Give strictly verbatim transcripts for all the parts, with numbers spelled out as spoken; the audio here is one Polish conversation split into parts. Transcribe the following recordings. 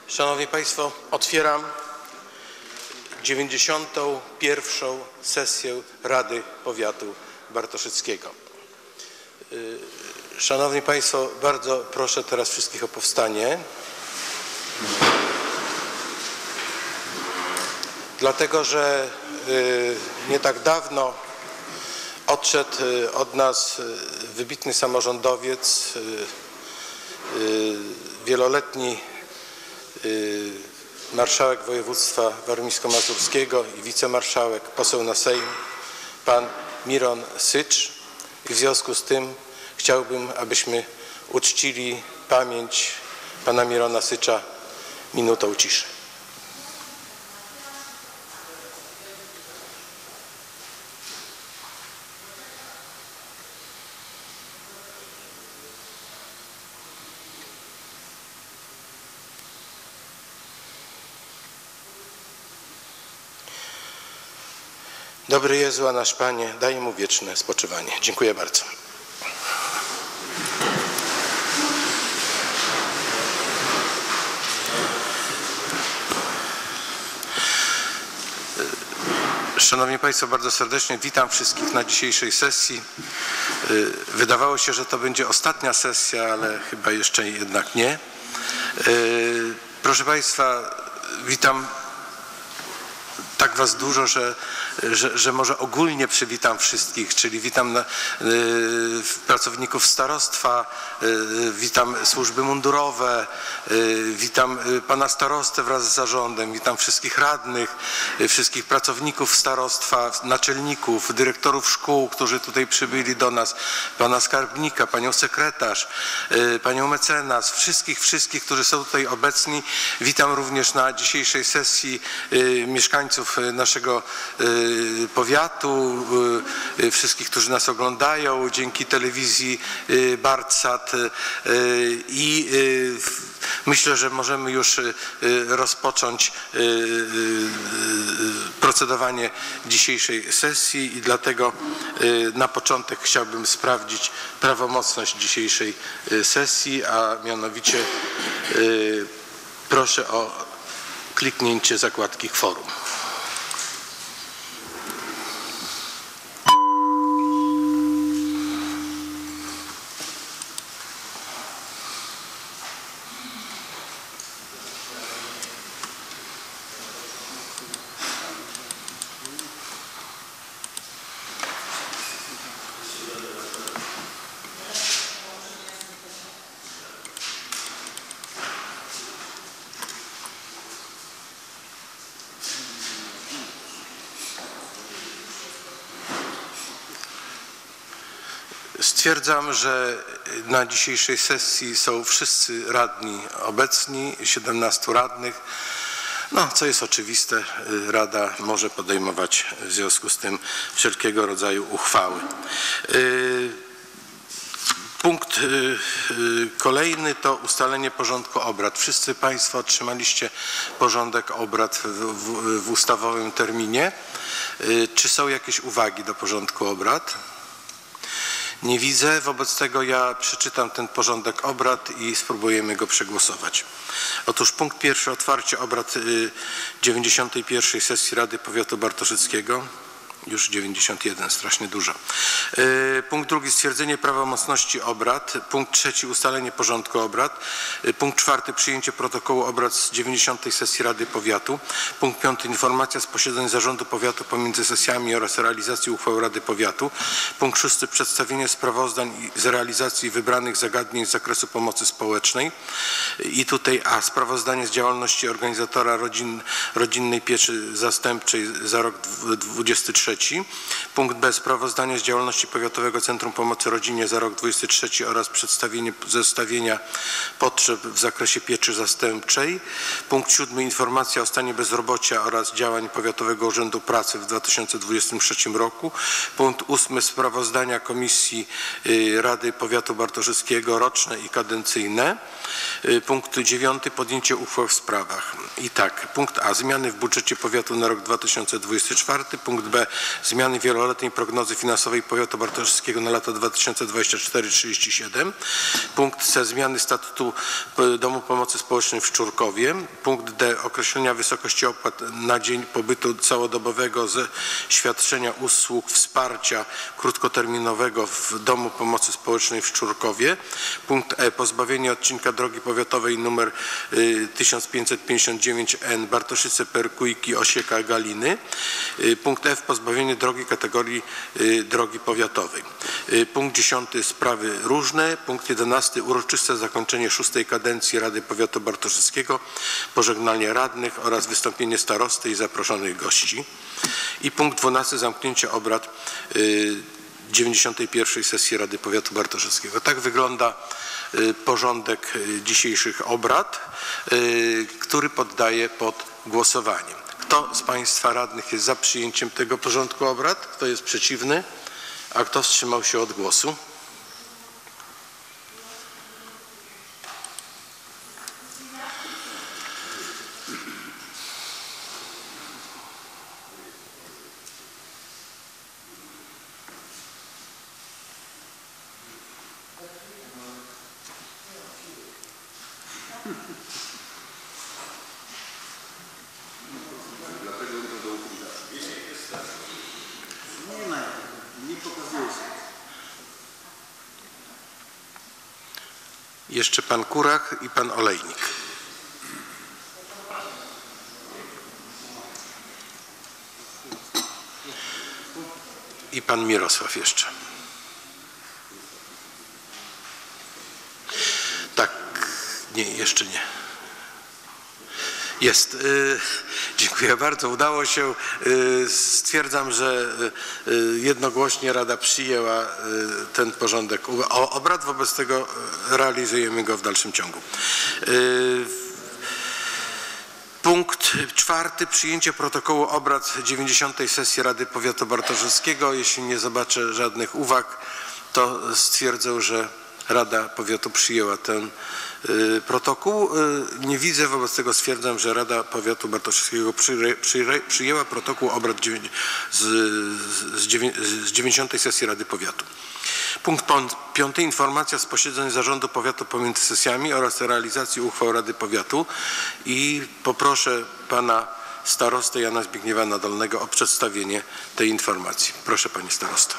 Szanowni Państwo, otwieram dziewięćdziesiątą pierwszą sesję Rady Powiatu Bartoszyckiego. Szanowni Państwo, bardzo proszę teraz wszystkich o powstanie. Dlatego, że nie tak dawno odszedł od nas wybitny samorządowiec, wieloletni marszałek województwa warmińsko-mazurskiego i wicemarszałek, poseł na Sejm, pan Miron Sycz. I w związku z tym chciałbym, abyśmy uczcili pamięć pana Mirona Sycza minutą ciszy. Dobry Jezu, a nasz Panie, daj mu wieczne spoczywanie. Dziękuję bardzo. Szanowni Państwo, bardzo serdecznie witam wszystkich na dzisiejszej sesji. Wydawało się, że to będzie ostatnia sesja, ale chyba jeszcze jednak nie. Proszę Państwa, witam tak Was dużo, że, że, że może ogólnie przywitam wszystkich, czyli witam na, y, pracowników starostwa, y, witam służby mundurowe, y, witam pana starostę wraz z zarządem, witam wszystkich radnych, y, wszystkich pracowników starostwa, naczelników, dyrektorów szkół, którzy tutaj przybyli do nas, pana skarbnika, panią sekretarz, y, panią mecenas, wszystkich, wszystkich, którzy są tutaj obecni. Witam również na dzisiejszej sesji y, mieszkańców naszego y, powiatu, y, wszystkich, którzy nas oglądają dzięki telewizji y, Bartsat y, i y, myślę, że możemy już y, rozpocząć y, y, procedowanie dzisiejszej sesji i dlatego y, na początek chciałbym sprawdzić prawomocność dzisiejszej y, sesji, a mianowicie y, proszę o kliknięcie zakładki kworum. Stwierdzam, że na dzisiejszej sesji są wszyscy radni obecni, siedemnastu radnych. No, co jest oczywiste, Rada może podejmować w związku z tym wszelkiego rodzaju uchwały. Punkt kolejny to ustalenie porządku obrad. Wszyscy Państwo otrzymaliście porządek obrad w, w, w ustawowym terminie. Czy są jakieś uwagi do porządku obrad? Nie widzę, wobec tego ja przeczytam ten porządek obrad i spróbujemy go przegłosować. Otóż punkt pierwszy, otwarcie obrad dziewięćdziesiątej pierwszej sesji Rady Powiatu Bartoszyckiego. Już dziewięćdziesiąt jeden, strasznie dużo. Punkt drugi, stwierdzenie prawomocności obrad. Punkt trzeci, ustalenie porządku obrad. Punkt czwarty, przyjęcie protokołu obrad z dziewięćdziesiątej sesji Rady Powiatu. Punkt piąty, informacja z posiedzeń Zarządu Powiatu pomiędzy sesjami oraz realizacji uchwał Rady Powiatu. Punkt szósty, przedstawienie sprawozdań z realizacji wybranych zagadnień z zakresu pomocy społecznej. I tutaj A, sprawozdanie z działalności organizatora rodzin, rodzinnej pieczy zastępczej za rok dwudziesty trzeci. Punkt B, sprawozdanie z działalności Powiatowego Centrum Pomocy Rodzinie za rok dwudziesty trzeci oraz przedstawienie zestawienia potrzeb w zakresie pieczy zastępczej. Punkt siódmy, informacja o stanie bezrobocia oraz działań Powiatowego Urzędu Pracy w dwa tysiące dwudziestym trzecim roku. Punkt ósmy, sprawozdania Komisji Rady Powiatu Bartoszyckiego roczne i kadencyjne. Punkt dziewiąty. Podjęcie uchwał w sprawach. I tak, punkt A. Zmiany w budżecie powiatu na rok dwa tysiące dwudziesty czwarty. Punkt B. Zmiany wieloletniej prognozy finansowej powiatu bartoszewskiego na lata dwa tysiące dwudziesty czwarty do trzydziestego siódmego. Punkt C. Zmiany statutu Domu Pomocy Społecznej w Szczurkowie. Punkt D. Określenia wysokości opłat na dzień pobytu całodobowego ze świadczenia usług wsparcia krótkoterminowego w Domu Pomocy Społecznej w Szczurkowie. Punkt E. Pozbawienie odcinka drogi powiatowej nr tysiąc pięćset pięćdziesiąt dziewięć N Bartoszyce-Perkujki, Osieka, Galiny. Punkt F. Pozbawienie drogi kategorii drogi powiatowej. Punkt dziesiąty. Sprawy różne. Punkt jedenasty. Uroczyste zakończenie szóstej kadencji Rady Powiatu Bartoszewskiego, pożegnanie radnych oraz wystąpienie starosty i zaproszonych gości. I punkt dwunasty. Zamknięcie obrad dziewięćdziesiątej pierwszej sesji Rady Powiatu Bartoszewskiego. Tak wygląda porządek dzisiejszych obrad, który poddaję pod głosowanie. Kto z Państwa radnych jest za przyjęciem tego porządku obrad? Kto jest przeciwny? A kto wstrzymał się od głosu? Jeszcze pan Kurach i pan Olejnik. I pan Mirosław jeszcze. Tak, nie, jeszcze nie. Jest. Yy, dziękuję bardzo. Udało się. Yy, stwierdzam, że yy, jednogłośnie Rada przyjęła yy, ten porządek obrad. Wobec tego realizujemy go w dalszym ciągu. Yy, punkt czwarty. Przyjęcie protokołu obrad dziewięćdziesiątej sesji Rady Powiatu Bartoszewskiego. Jeśli nie zobaczę żadnych uwag, to stwierdzę, że Rada Powiatu przyjęła ten y, protokół. Y, nie widzę, wobec tego stwierdzam, że Rada Powiatu Bartoszewskiego przy, przy, przyjęła protokół obrad dziewię, z, z, z dziewięćdziesiątej sesji Rady Powiatu. Punkt piąty. Informacja z posiedzeń Zarządu Powiatu pomiędzy sesjami oraz realizacji uchwał Rady Powiatu. I poproszę pana starostę Jana Zbigniewa Nadolnego o przedstawienie tej informacji. Proszę, panie starosto.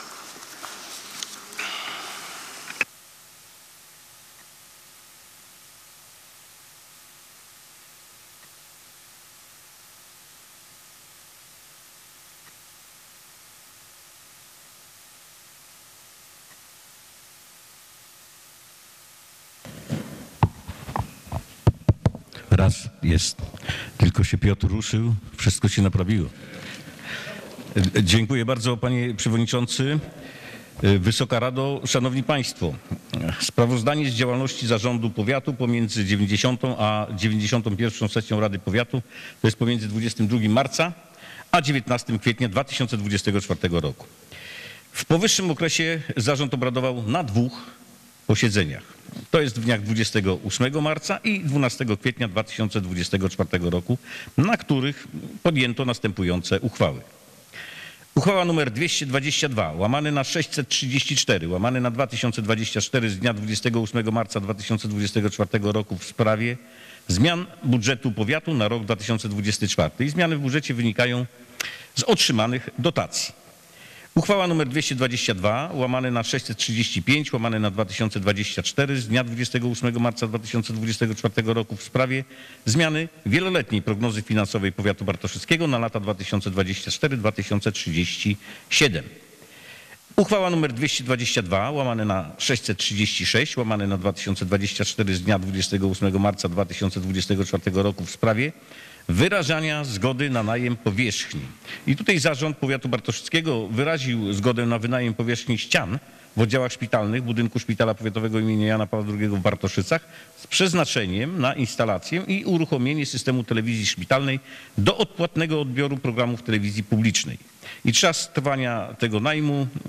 Raz jest, tylko się Piotr ruszył, wszystko się naprawiło. Dziękuję bardzo, panie przewodniczący. Wysoka Rado, szanowni państwo. Sprawozdanie z działalności Zarządu Powiatu pomiędzy dziewięćdziesiątą a dziewięćdziesiątą pierwszą sesją Rady Powiatu, to jest pomiędzy dwudziestego drugiego marca a dziewiętnastego kwietnia dwa tysiące dwudziestego czwartego roku. W powyższym okresie zarząd obradował na dwóch posiedzeniach. To jest w dniach dwudziestego ósmego marca i dwunastego kwietnia dwa tysiące dwudziestego czwartego roku, na których podjęto następujące uchwały. Uchwała nr dwieście dwadzieścia dwa łamane na sześćset trzydzieści cztery łamane na dwa tysiące dwadzieścia cztery z dnia dwudziestego ósmego marca dwa tysiące dwudziestego czwartego roku w sprawie zmian budżetu powiatu na rok dwa tysiące dwudziesty czwarty. I zmiany w budżecie wynikają z otrzymanych dotacji. Uchwała nr dwieście dwadzieścia dwa łamane na sześćset trzydzieści pięć łamane na dwa tysiące dwadzieścia cztery z dnia dwudziestego ósmego marca dwa tysiące dwudziestego czwartego roku w sprawie zmiany wieloletniej prognozy finansowej powiatu bartoszewskiego na lata dwa tysiące dwudziesty czwarty do dwa tysiące trzydziestego siódmego. Uchwała nr dwieście dwadzieścia dwa łamane na sześćset trzydzieści sześć łamane na dwa tysiące dwadzieścia cztery z dnia dwudziestego ósmego marca dwa tysiące dwudziestego czwartego roku w sprawie wyrażania zgody na najem powierzchni. I tutaj Zarząd Powiatu Bartoszewskiego wyraził zgodę na wynajem powierzchni ścian w oddziałach szpitalnych budynku Szpitala Powiatowego im. Jana Pawła drugiego w Bartoszycach z przeznaczeniem na instalację i uruchomienie systemu telewizji szpitalnej do odpłatnego odbioru programów telewizji publicznej. I czas trwania tego najmu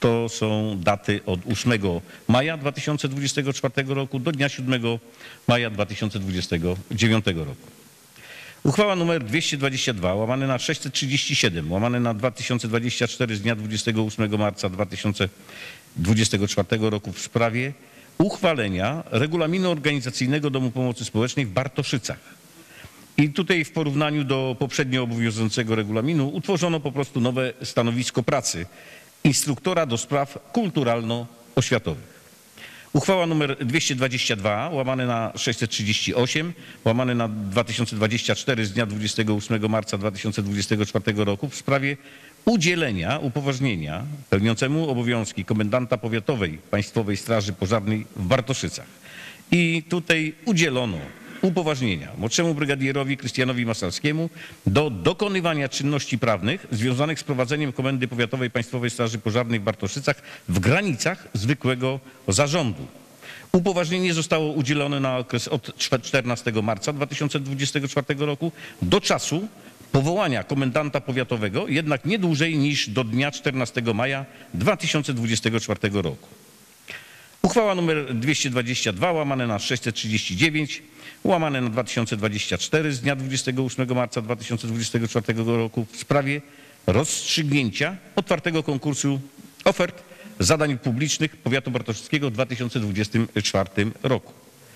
To są daty od ósmego maja dwa tysiące dwudziestego czwartego roku do dnia siódmego maja dwa tysiące dwudziestego dziewiątego roku. Uchwała nr dwieście dwadzieścia dwa łamane na sześćset trzydzieści siedem łamane na dwa tysiące dwadzieścia cztery z dnia dwudziestego ósmego marca dwa tysiące dwudziestego czwartego roku w sprawie uchwalenia regulaminu organizacyjnego Domu Pomocy Społecznej w Bartoszycach. I tutaj w porównaniu do poprzednio obowiązującego regulaminu utworzono po prostu nowe stanowisko pracy instruktora do spraw kulturalno-oświatowych. Uchwała nr dwieście dwadzieścia dwa łamane na sześćset trzydzieści osiem łamane na dwa tysiące dwadzieścia cztery z dnia dwudziestego ósmego marca dwa tysiące dwudziestego czwartego roku w sprawie udzielenia upoważnienia pełniącemu obowiązki komendanta powiatowej Państwowej Straży Pożarnej w Bartoszycach. I tutaj udzielono upoważnienia młodszemu brygadierowi Krystianowi Masalskiemu do dokonywania czynności prawnych związanych z prowadzeniem Komendy Powiatowej Państwowej Straży Pożarnej w Bartoszycach w granicach zwykłego zarządu. Upoważnienie zostało udzielone na okres od czternastego marca dwa tysiące dwudziestego czwartego roku do czasu powołania komendanta powiatowego, jednak nie dłużej niż do dnia czternastego maja dwa tysiące dwudziestego czwartego roku. Uchwała nr dwieście dwadzieścia dwa łamane na sześćset trzydzieści dziewięć łamane na dwa tysiące dwadzieścia cztery z dnia dwudziestego ósmego marca dwa tysiące dwudziestego czwartego roku w sprawie rozstrzygnięcia otwartego konkursu ofert zadań publicznych powiatu bartoszyckiego w dwa tysiące dwudziestym czwartym roku.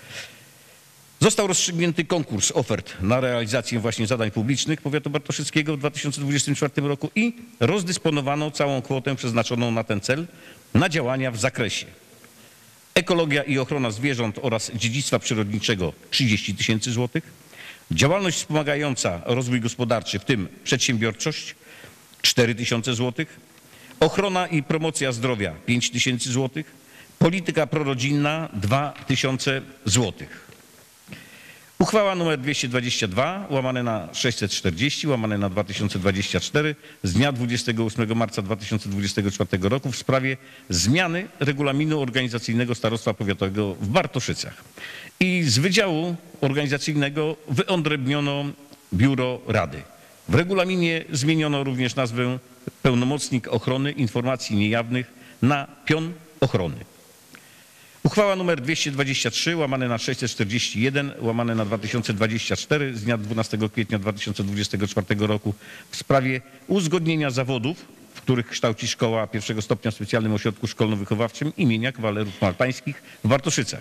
Został rozstrzygnięty konkurs ofert na realizację właśnie zadań publicznych powiatu bartoszyckiego w dwa tysiące dwudziestym czwartym roku i rozdysponowano całą kwotę przeznaczoną na ten cel na działania w zakresie ekologia i ochrona zwierząt oraz dziedzictwa przyrodniczego trzydzieści tysięcy złotych, działalność wspomagająca rozwój gospodarczy, w tym przedsiębiorczość cztery tysiące złotych, ochrona i promocja zdrowia pięć tysięcy złotych, polityka prorodzinna dwa tysiące złotych. Uchwała nr dwieście dwadzieścia dwa łamane na sześćset czterdzieści łamane na dwa tysiące dwadzieścia cztery z dnia dwudziestego ósmego marca dwa tysiące dwudziestego czwartego roku w sprawie zmiany regulaminu organizacyjnego Starostwa Powiatowego w Bartoszycach. I z Wydziału Organizacyjnego wyodrębniono Biuro Rady. W regulaminie zmieniono również nazwę Pełnomocnik Ochrony Informacji Niejawnych na Pion Ochrony. Uchwała nr dwieście dwadzieścia trzy łamane na sześćset czterdzieści jeden łamane na dwa tysiące dwadzieścia cztery z dnia dwunastego kwietnia dwa tysiące dwudziestego czwartego roku w sprawie uzgodnienia zawodów, w których kształci szkoła pierwszego stopnia w Specjalnym Ośrodku Szkolno-Wychowawczym imienia Kawalerów Maltańskich w Bartoszycach.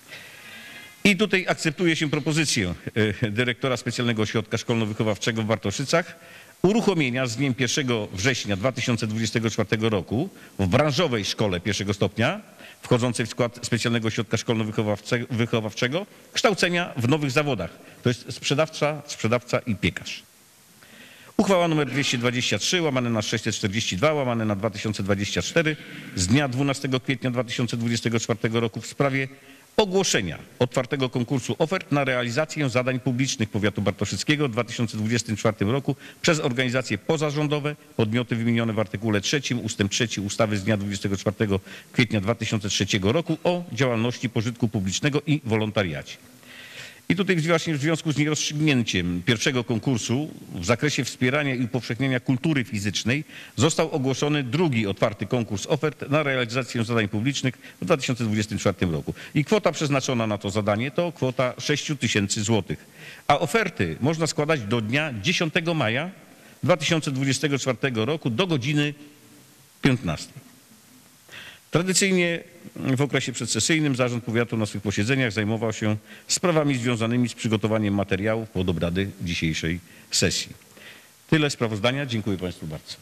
I tutaj akceptuje się propozycję dyrektora Specjalnego Ośrodka Szkolno-Wychowawczego w Bartoszycach uruchomienia z dniem pierwszego września dwa tysiące dwudziestego czwartego roku w branżowej szkole pierwszego stopnia wchodzącej w skład Specjalnego Ośrodka Szkolno-Wychowawczego kształcenia w nowych zawodach. To jest sprzedawca, sprzedawca i piekarz. Uchwała nr dwieście dwadzieścia trzy łamane na sześćset czterdzieści dwa łamane na dwa tysiące dwadzieścia cztery z dnia dwunastego kwietnia dwa tysiące dwudziestego czwartego roku w sprawie ogłoszenia otwartego konkursu ofert na realizację zadań publicznych powiatu bartoszyckiego w dwa tysiące dwudziestym czwartym roku przez organizacje pozarządowe, podmioty wymienione w artykule trzecim ustęp trzeci ustawy z dnia dwudziestego czwartego kwietnia dwa tysiące trzeciego roku o działalności pożytku publicznego i wolontariacie. I tutaj właśnie w związku z nierozstrzygnięciem pierwszego konkursu w zakresie wspierania i upowszechniania kultury fizycznej został ogłoszony drugi otwarty konkurs ofert na realizację zadań publicznych w dwa tysiące dwudziestym czwartym roku. I kwota przeznaczona na to zadanie to kwota sześć tysięcy złotych. A oferty można składać do dnia dziesiątego maja dwa tysiące dwudziestego czwartego roku do godziny piętnastej. Tradycyjnie w okresie przedsesyjnym Zarząd Powiatu na swych posiedzeniach zajmował się sprawami związanymi z przygotowaniem materiałów pod obrady dzisiejszej sesji. Tyle sprawozdania. Dziękuję Państwu bardzo.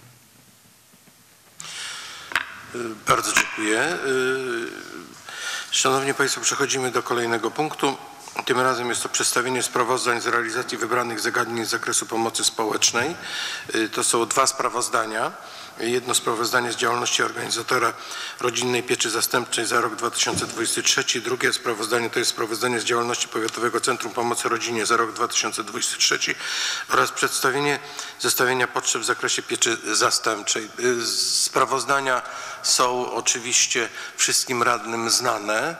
Bardzo dziękuję. Szanowni Państwo, przechodzimy do kolejnego punktu. Tym razem jest to przedstawienie sprawozdań z realizacji wybranych zagadnień z zakresu pomocy społecznej. To są dwa sprawozdania. Jedno sprawozdanie z działalności organizatora rodzinnej pieczy zastępczej za rok dwa tysiące dwudziesty trzeci. Drugie sprawozdanie to jest sprawozdanie z działalności Powiatowego Centrum Pomocy Rodzinie za rok dwa tysiące dwudziesty trzeci oraz przedstawienie zestawienia potrzeb w zakresie pieczy zastępczej. Sprawozdania są oczywiście wszystkim radnym znane.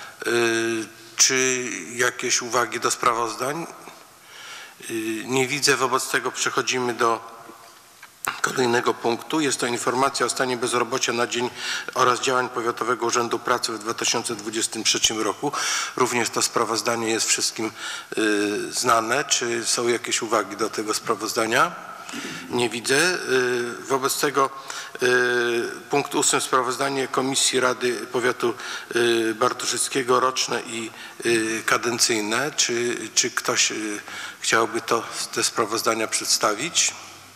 Czy jakieś uwagi do sprawozdań? Nie widzę, wobec tego przechodzimy do kolejnego punktu. Jest to informacja o stanie bezrobocia na dzień oraz działań Powiatowego Urzędu Pracy w dwa tysiące dwudziestym trzecim roku. Również to sprawozdanie jest wszystkim y, znane. Czy są jakieś uwagi do tego sprawozdania? Nie widzę. Wobec tego punkt ósmy, sprawozdanie Komisji Rady Powiatu Bartoszyckiego roczne i kadencyjne. Czy, czy ktoś chciałby to, te sprawozdania przedstawić?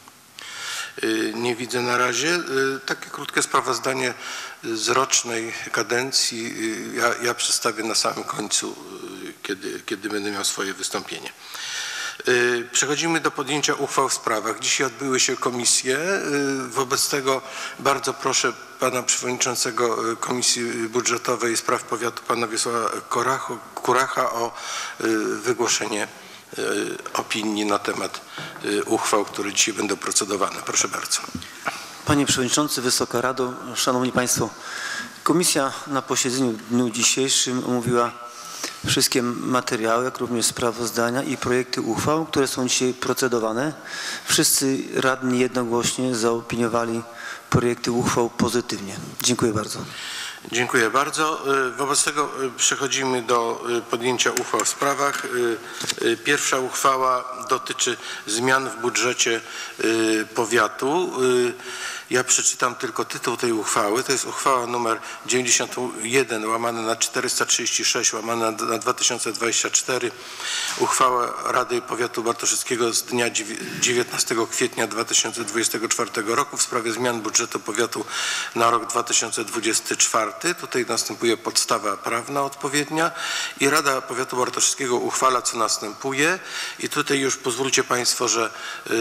Nie widzę na razie. Takie krótkie sprawozdanie z rocznej kadencji ja, ja przedstawię na samym końcu, kiedy, kiedy będę miał swoje wystąpienie. Przechodzimy do podjęcia uchwał w sprawach. Dzisiaj odbyły się komisje. Wobec tego bardzo proszę pana przewodniczącego Komisji Budżetowej i Spraw Powiatu, pana Wiesława Kuracha, o wygłoszenie opinii na temat uchwał, które dzisiaj będą procedowane. Proszę bardzo. Panie Przewodniczący, Wysoka Rado, Szanowni Państwo. Komisja na posiedzeniu w dniu dzisiejszym omówiła wszystkie materiały, jak również sprawozdania i projekty uchwał, które są dzisiaj procedowane. Wszyscy radni jednogłośnie zaopiniowali projekty uchwał pozytywnie. Dziękuję bardzo. Dziękuję bardzo. Wobec tego przechodzimy do podjęcia uchwał w sprawach. Pierwsza uchwała dotyczy zmian w budżecie powiatu. Ja przeczytam tylko tytuł tej uchwały. To jest uchwała numer dziewięćdziesiąt jeden łamane na czterysta trzydzieści sześć łamane na dwa tysiące dwadzieścia cztery. Uchwała Rady Powiatu Bartoszyckiego z dnia dziewiętnastego kwietnia dwa tysiące dwudziestego czwartego roku w sprawie zmian budżetu powiatu na rok dwa tysiące dwudziesty czwarty. Tutaj następuje podstawa prawna odpowiednia i Rada Powiatu Bartoszyckiego uchwala, co następuje. I tutaj już pozwólcie Państwo, że,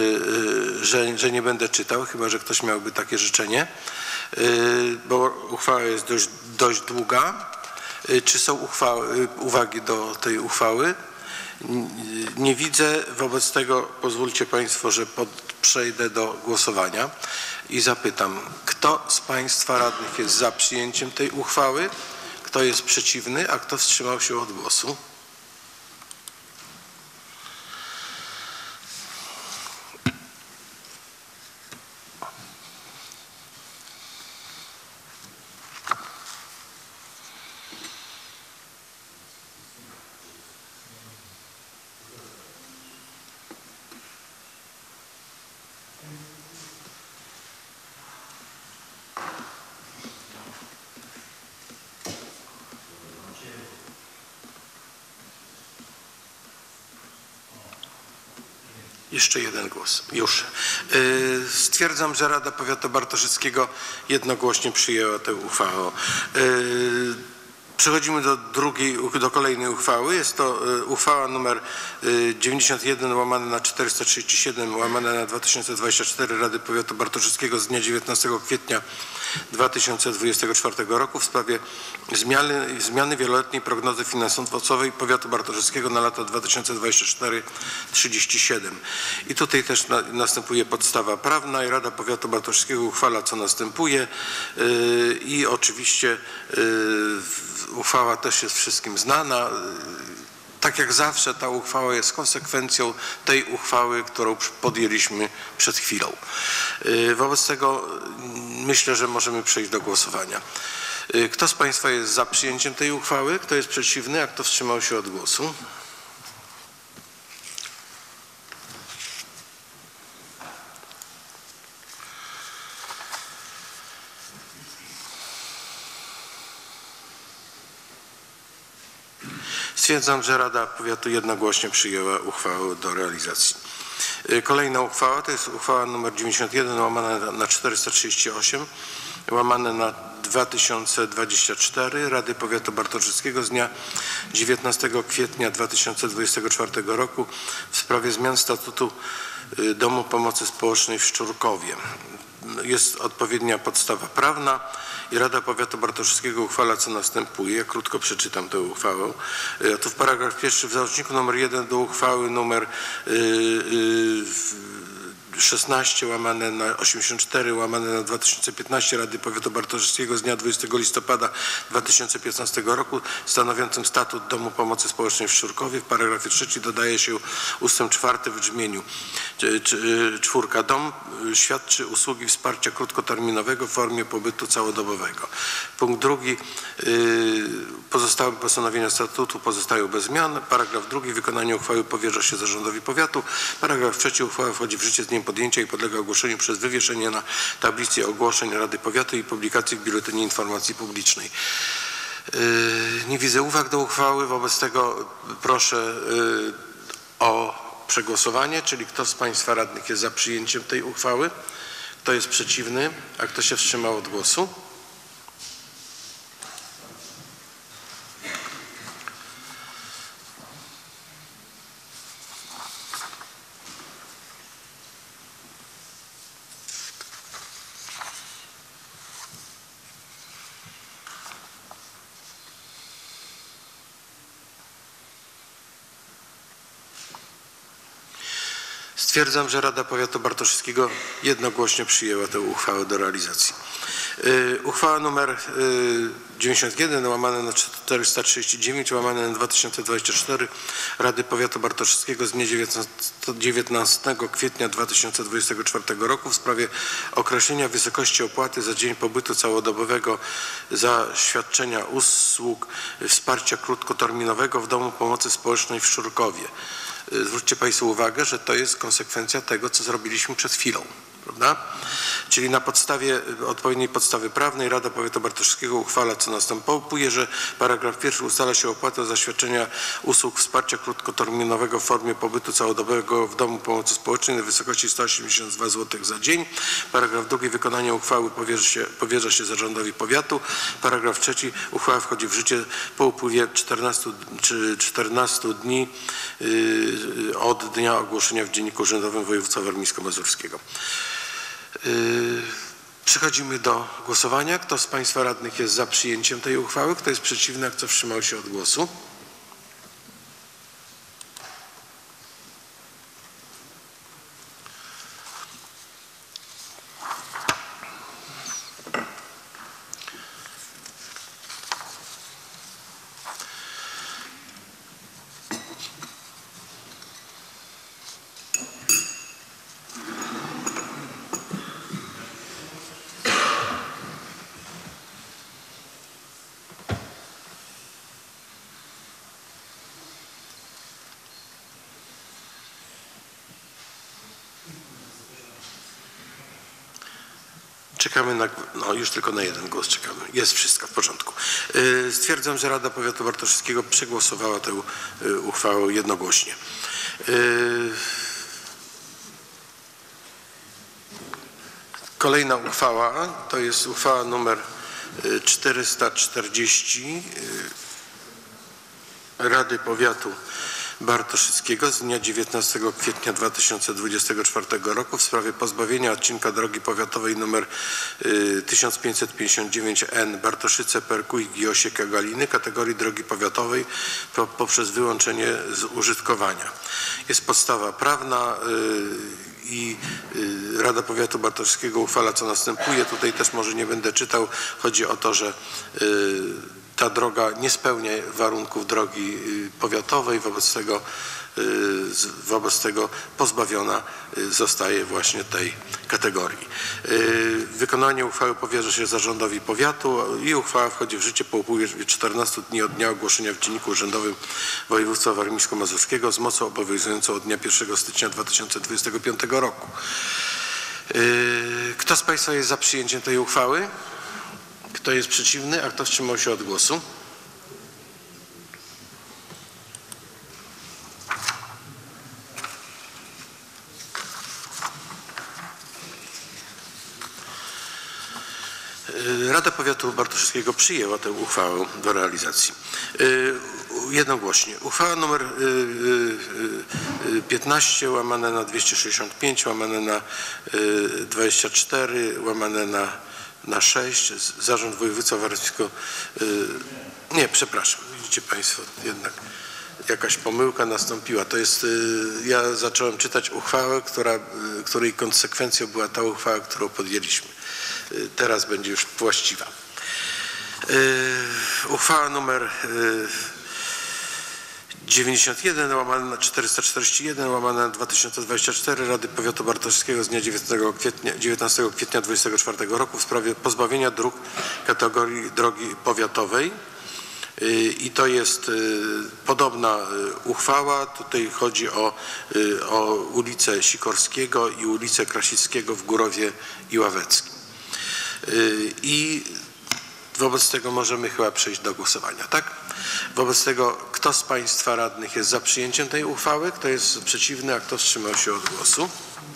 że, że nie będę czytał, chyba że ktoś miałby takie życzenie, bo uchwała jest dość, dość długa. Czy są uchwały, uwagi do tej uchwały? Nie widzę. Wobec tego pozwólcie Państwo, że pod, przejdę do głosowania i zapytam, kto z Państwa radnych jest za przyjęciem tej uchwały, kto jest przeciwny, a kto wstrzymał się od głosu? Jeszcze jeden głos. Już. Stwierdzam, że Rada Powiatu Bartoszyckiego jednogłośnie przyjęła tę uchwałę. Przechodzimy do drugiej, do kolejnej uchwały. Jest to uchwała numer dziewięćdziesiąt jeden łamane na czterysta trzydzieści siedem łamane na dwa tysiące dwadzieścia cztery Rady Powiatu Bartoszyckiego z dnia dziewiętnastego kwietnia dwa tysiące dwudziestego czwartego roku w sprawie zmiany, zmiany wieloletniej prognozy finansowej Powiatu Bartoszyckiego na lata dwa tysiące dwudziesty czwarty do trzydziestego siódmego. I tutaj też na, następuje podstawa prawna i Rada Powiatu Bartoszyckiego uchwala, co następuje. Yy, I oczywiście yy, uchwała też jest wszystkim znana. Tak jak zawsze ta uchwała jest konsekwencją tej uchwały, którą podjęliśmy przed chwilą. Wobec tego myślę, że możemy przejść do głosowania. Kto z Państwa jest za przyjęciem tej uchwały? Kto jest przeciwny, a kto wstrzymał się od głosu? Stwierdzam, że Rada Powiatu jednogłośnie przyjęła uchwałę do realizacji. Kolejna uchwała to jest uchwała nr dziewięćdziesiąt jeden łamane na czterysta trzydzieści osiem łamane na dwa tysiące dwadzieścia cztery Rady Powiatu Bartoszyckiego z dnia dziewiętnastego kwietnia dwa tysiące dwudziestego czwartego roku w sprawie zmian statutu Domu Pomocy Społecznej w Szczurkowie. Jest odpowiednia podstawa prawna i Rada Powiatu Bartoszyckiego uchwala, co następuje. Ja krótko przeczytam tę uchwałę. Tu w paragraf pierwszy w załączniku numer jeden do uchwały numer szesnaście łamane na osiemdziesiąt cztery łamane na dwa tysiące piętnaście Rady Powiatu Bartoszewskiego z dnia dwudziestego listopada dwa tysiące piętnastego roku stanowiącym statut Domu Pomocy Społecznej w Szczurkowie. W paragrafie trzecim dodaje się ustęp czwarty w brzmieniu czwórka. Dom świadczy usługi wsparcia krótkoterminowego w formie pobytu całodobowego. Punkt drugi. Pozostałe postanowienia statutu pozostają bez zmian. Paragraf drugi. Wykonanie uchwały powierza się zarządowi powiatu. Paragraf trzeci. Uchwała wchodzi w życie z dniem podjęcia i podlega ogłoszeniu przez wywieszenie na tablicy ogłoszeń Rady Powiatu i publikacji w Biuletynie Informacji Publicznej. Nie widzę uwag do uchwały, wobec tego proszę o przegłosowanie, czyli kto z Państwa radnych jest za przyjęciem tej uchwały, kto jest przeciwny, a kto się wstrzymał od głosu. Stwierdzam, że Rada Powiatu Bartoszewskiego jednogłośnie przyjęła tę uchwałę do realizacji. Yy, uchwała nr dziewięćdziesiąt jeden łamane na czterysta trzydzieści dziewięć łamane na dwa tysiące dwadzieścia cztery Rady Powiatu Bartoszewskiego z dnia dziewiętnastego kwietnia dwa tysiące dwudziestego czwartego roku w sprawie określenia wysokości opłaty za dzień pobytu całodobowego za świadczenia usług wsparcia krótkoterminowego w Domu Pomocy Społecznej w Szczurkowie. Zwróćcie Państwo uwagę, że to jest konsekwencja tego, co zrobiliśmy przed chwilą, prawda? Czyli na podstawie odpowiedniej podstawy prawnej Rada Powiatu Bartoszewskiego uchwala, co następuje, że paragraf pierwszy ustala się opłatę za świadczenia usług wsparcia krótkoterminowego w formie pobytu całodobowego w Domu Pomocy Społecznej na wysokości sto osiemdziesiąt dwa złote za dzień. Paragraf drugi. Wykonanie uchwały powierza się, powierza się zarządowi powiatu. Paragraf trzeci. Uchwała wchodzi w życie po upływie czternastu czy czternastu dni yy, od dnia ogłoszenia w Dzienniku Urzędowym Województwa Warmińsko-Mazurskiego. Yy, przechodzimy do głosowania. Kto z Państwa radnych jest za przyjęciem tej uchwały? Kto jest przeciwny? A kto wstrzymał się od głosu? Czekamy na, no już tylko na jeden głos czekamy. Jest wszystko w porządku. Yy, stwierdzam, że Rada Powiatu Bartoszewskiego przegłosowała tę yy, uchwałę jednogłośnie. Yy, kolejna uchwała to jest uchwała numer czterysta czterdzieści yy, Rady Powiatu Bartoszewskiego z dnia dziewiętnastego kwietnia dwa tysiące dwudziestego czwartego roku w sprawie pozbawienia odcinka drogi powiatowej nr tysiąc pięćset pięćdziesiąt dziewięć N Bartoszyce, Perkuj, Giosieka, Galiny kategorii drogi powiatowej po, poprzez wyłączenie z użytkowania. Jest podstawa prawna i Rada Powiatu Bartoszewskiego uchwala, co następuje. Tutaj też może nie będę czytał. Chodzi o to, że ta droga nie spełnia warunków drogi powiatowej, wobec tego, wobec tego pozbawiona zostaje właśnie tej kategorii. Wykonanie uchwały powierza się zarządowi powiatu i uchwała wchodzi w życie po upływie czternastu dni od dnia ogłoszenia w Dzienniku Urzędowym Województwa Warmińsko-Mazurskiego z mocą obowiązującą od dnia pierwszego stycznia dwa tysiące dwudziestego piątego roku. Kto z Państwa jest za przyjęciem tej uchwały? Kto jest przeciwny, a kto wstrzymał się od głosu? Rada Powiatu Bartoszewskiego przyjęła tę uchwałę do realizacji. Jednogłośnie. Uchwała nr piętnaście łamane na dwieście sześćdziesiąt pięć łamane na dwadzieścia cztery łamane na na sześć. Zarząd Województwa Warmińskiego, nie, przepraszam, widzicie Państwo, jednak jakaś pomyłka nastąpiła. To jest, ja zacząłem czytać uchwałę, która, której konsekwencją była ta uchwała, którą podjęliśmy. Teraz będzie już właściwa. Uchwała numer dziewięćdziesiąt jeden łamane na czterysta czterdzieści jeden łamane na dwa tysiące dwadzieścia cztery Rady Powiatu Bartoszewskiego z dnia dziewiętnastego kwietnia, dziewiętnastego kwietnia dwudziestego czwartego roku w sprawie pozbawienia dróg kategorii drogi powiatowej. I to jest podobna uchwała. Tutaj chodzi o, o ulicę Sikorskiego i ulicę Krasickiego w Górowie i Ławeckim. I wobec tego możemy chyba przejść do głosowania, tak? Wobec tego kto z Państwa radnych jest za przyjęciem tej uchwały, kto jest przeciwny, a kto wstrzymał się od głosu?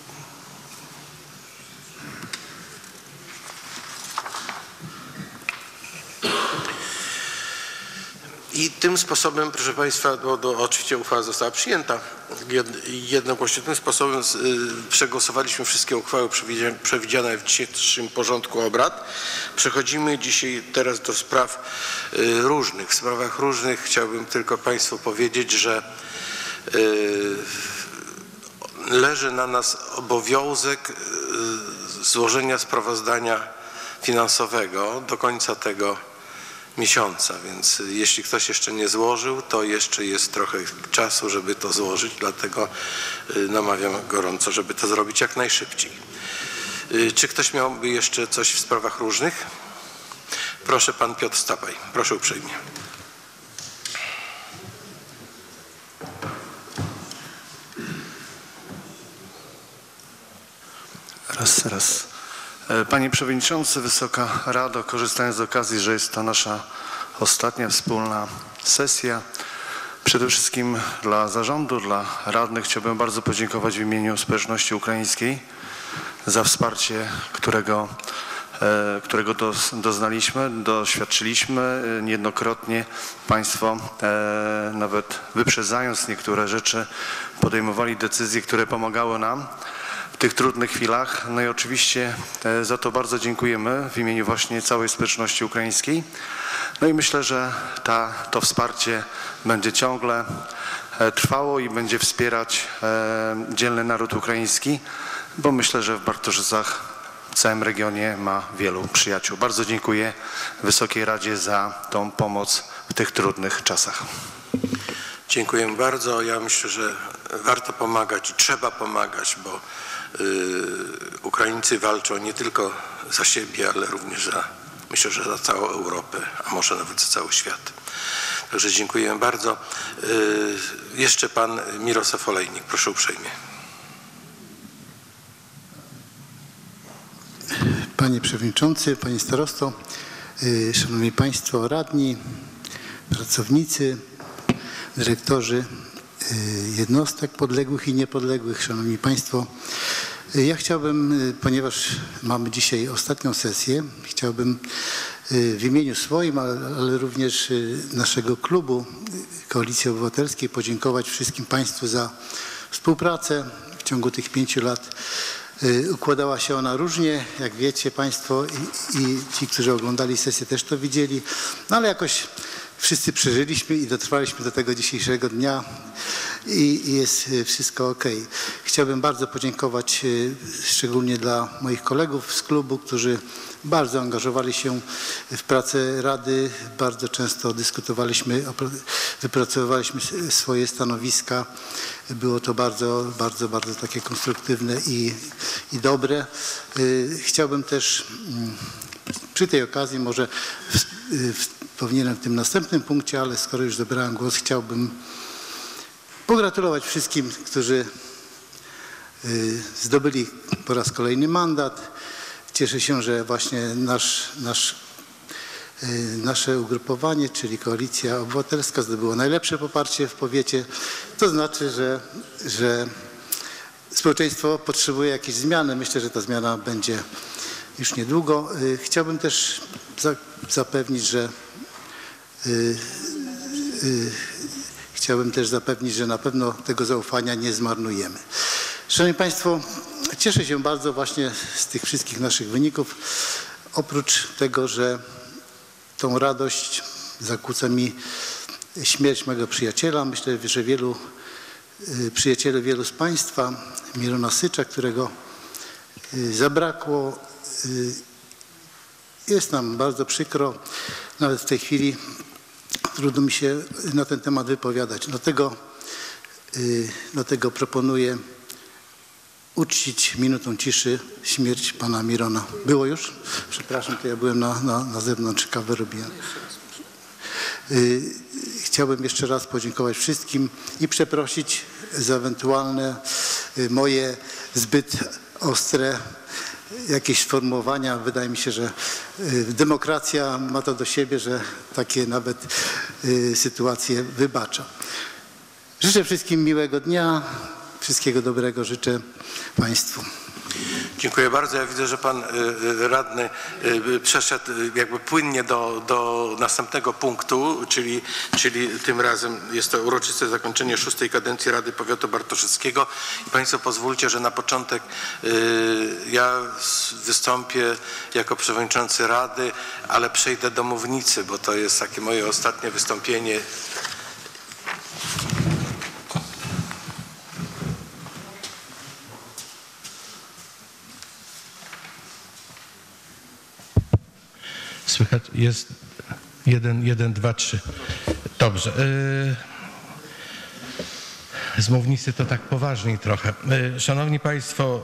I tym sposobem, proszę Państwa, bo, bo oczywiście uchwała została przyjęta jednogłośnie. Tym sposobem z, y, przegłosowaliśmy wszystkie uchwały przewidziane, przewidziane w dzisiejszym porządku obrad. Przechodzimy dzisiaj teraz do spraw y, różnych. W sprawach różnych chciałbym tylko Państwu powiedzieć, że y, leży na nas obowiązek y, złożenia sprawozdania finansowego do końca tego miesiąca, więc jeśli ktoś jeszcze nie złożył, to jeszcze jest trochę czasu, żeby to złożyć, dlatego namawiam gorąco, żeby to zrobić jak najszybciej. Czy ktoś miałby jeszcze coś w sprawach różnych? Proszę, pan Piotr Stapaj. Proszę uprzejmie. Raz, raz. Panie Przewodniczący, Wysoka Rado, korzystając z okazji, że jest to nasza ostatnia wspólna sesja, przede wszystkim dla zarządu, dla radnych chciałbym bardzo podziękować w imieniu społeczności ukraińskiej za wsparcie, którego, którego doznaliśmy, doświadczyliśmy niejednokrotnie. Państwo nawet wyprzedzając niektóre rzeczy podejmowali decyzje, które pomagały nam w tych trudnych chwilach. No i oczywiście za to bardzo dziękujemy w imieniu właśnie całej społeczności ukraińskiej. No i myślę, że ta, to wsparcie będzie ciągle trwało i będzie wspierać dzielny naród ukraiński, bo myślę, że w Bartoszycach, w całym regionie ma wielu przyjaciół. Bardzo dziękuję Wysokiej Radzie za tą pomoc w tych trudnych czasach. Dziękuję bardzo. Ja myślę, że warto pomagać i trzeba pomagać, bo Ukraińcy walczą nie tylko za siebie, ale również za, myślę, że za całą Europę, a może nawet za cały świat. Także dziękuję bardzo. Jeszcze pan Mirosław Olejnik, proszę uprzejmie. Panie Przewodniczący, Panie Starosto, Szanowni Państwo radni, pracownicy, dyrektorzy jednostek podległych i niepodległych, Szanowni Państwo. Ja chciałbym, ponieważ mamy dzisiaj ostatnią sesję, chciałbym w imieniu swoim, ale również naszego klubu Koalicji Obywatelskiej podziękować wszystkim Państwu za współpracę w ciągu tych pięciu lat. Układała się ona różnie, jak wiecie Państwo i, i ci, którzy oglądali sesję też to widzieli, no ale jakoś wszyscy przeżyliśmy i dotrwaliśmy do tego dzisiejszego dnia i, i jest wszystko ok. Chciałbym bardzo podziękować szczególnie dla moich kolegów z klubu, którzy bardzo angażowali się w pracę Rady, bardzo często dyskutowaliśmy, wypracowywaliśmy swoje stanowiska. Było to bardzo, bardzo, bardzo takie konstruktywne i, i dobre. Chciałbym też przy tej okazji, może w, w, powinienem w tym następnym punkcie, ale skoro już zabrałem głos, chciałbym pogratulować wszystkim, którzy zdobyli po raz kolejny mandat. Cieszę się, że właśnie nasz, nasz, nasze ugrupowanie, czyli Koalicja Obywatelska, zdobyło najlepsze poparcie w powiecie. To znaczy, że, że społeczeństwo potrzebuje jakiejś zmiany. Myślę, że ta zmiana będzie już niedługo. Chciałbym też zapewnić, że chciałbym też zapewnić, że na pewno tego zaufania nie zmarnujemy. Szanowni Państwo, cieszę się bardzo właśnie z tych wszystkich naszych wyników. Oprócz tego, że tą radość zakłóca mi śmierć mojego przyjaciela. Myślę, że wielu przyjacieli wielu z Państwa, Mirona Sycza, którego zabrakło. Jest nam bardzo przykro, nawet w tej chwili trudno mi się na ten temat wypowiadać. Dlatego, dlatego proponuję uczcić minutą ciszy śmierć pana Mirona. Było już? Przepraszam, to ja byłem na, na, na zewnątrz, kawę robiłem. Chciałbym jeszcze raz podziękować wszystkim i przeprosić za ewentualne moje zbyt ostre jakieś sformułowania. Wydaje mi się, że demokracja ma to do siebie, że takie nawet sytuacje wybacza. Życzę wszystkim miłego dnia, wszystkiego dobrego życzę Państwu. Dziękuję bardzo. Ja widzę, że pan radny przeszedł jakby płynnie do, do następnego punktu, czyli, czyli tym razem jest to uroczyste zakończenie szóstej kadencji Rady Powiatu Bartoszewskiego. I Państwo pozwólcie, że na początek ja wystąpię jako przewodniczący Rady, ale przejdę do mównicy, bo to jest takie moje ostatnie wystąpienie. Słychać? Jest jeden, jeden, dwa, trzy. Dobrze. Z mównicy to tak poważniej trochę. Szanowni Państwo,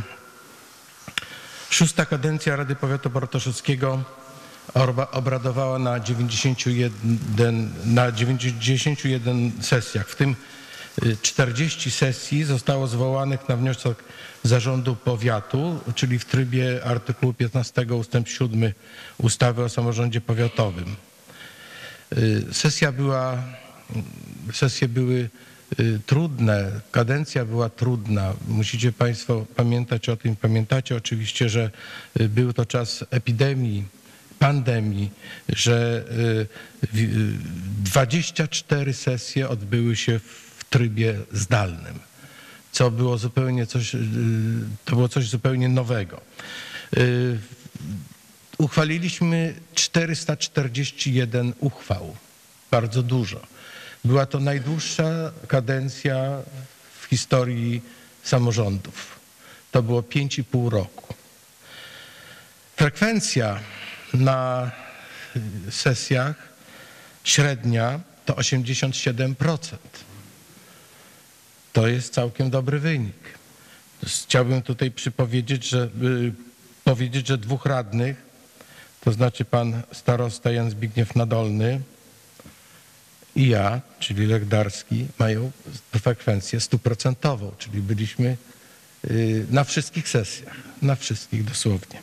szósta kadencja Rady Powiatu Bartoszewskiego obradowała na dziewięćdziesięciu jeden, na dziewięćdziesięciu jeden sesjach, w tym czterdzieści sesji zostało zwołanych na wniosek Zarządu Powiatu, czyli w trybie artykułu piętnastego ustęp siódmy ustawy o samorządzie powiatowym. Sesja była, sesje były trudne, kadencja była trudna. Musicie Państwo pamiętać o tym, pamiętacie oczywiście, że był to czas epidemii, pandemii, że dwadzieścia cztery sesje odbyły się w trybie zdalnym, co było zupełnie coś, to było coś zupełnie nowego. Uchwaliliśmy czterysta czterdzieści jeden uchwał, bardzo dużo. Była to najdłuższa kadencja w historii samorządów. To było pięć i pół roku. Frekwencja na sesjach średnia to osiemdziesiąt siedem procent. To jest całkiem dobry wynik. Chciałbym tutaj przypowiedzieć, że, y, powiedzieć, że dwóch radnych, to znaczy pan starosta Jan Zbigniew Nadolny i ja, czyli Lech Darski, mają frekwencję stuprocentową, czyli byliśmy y, na wszystkich sesjach, na wszystkich dosłownie.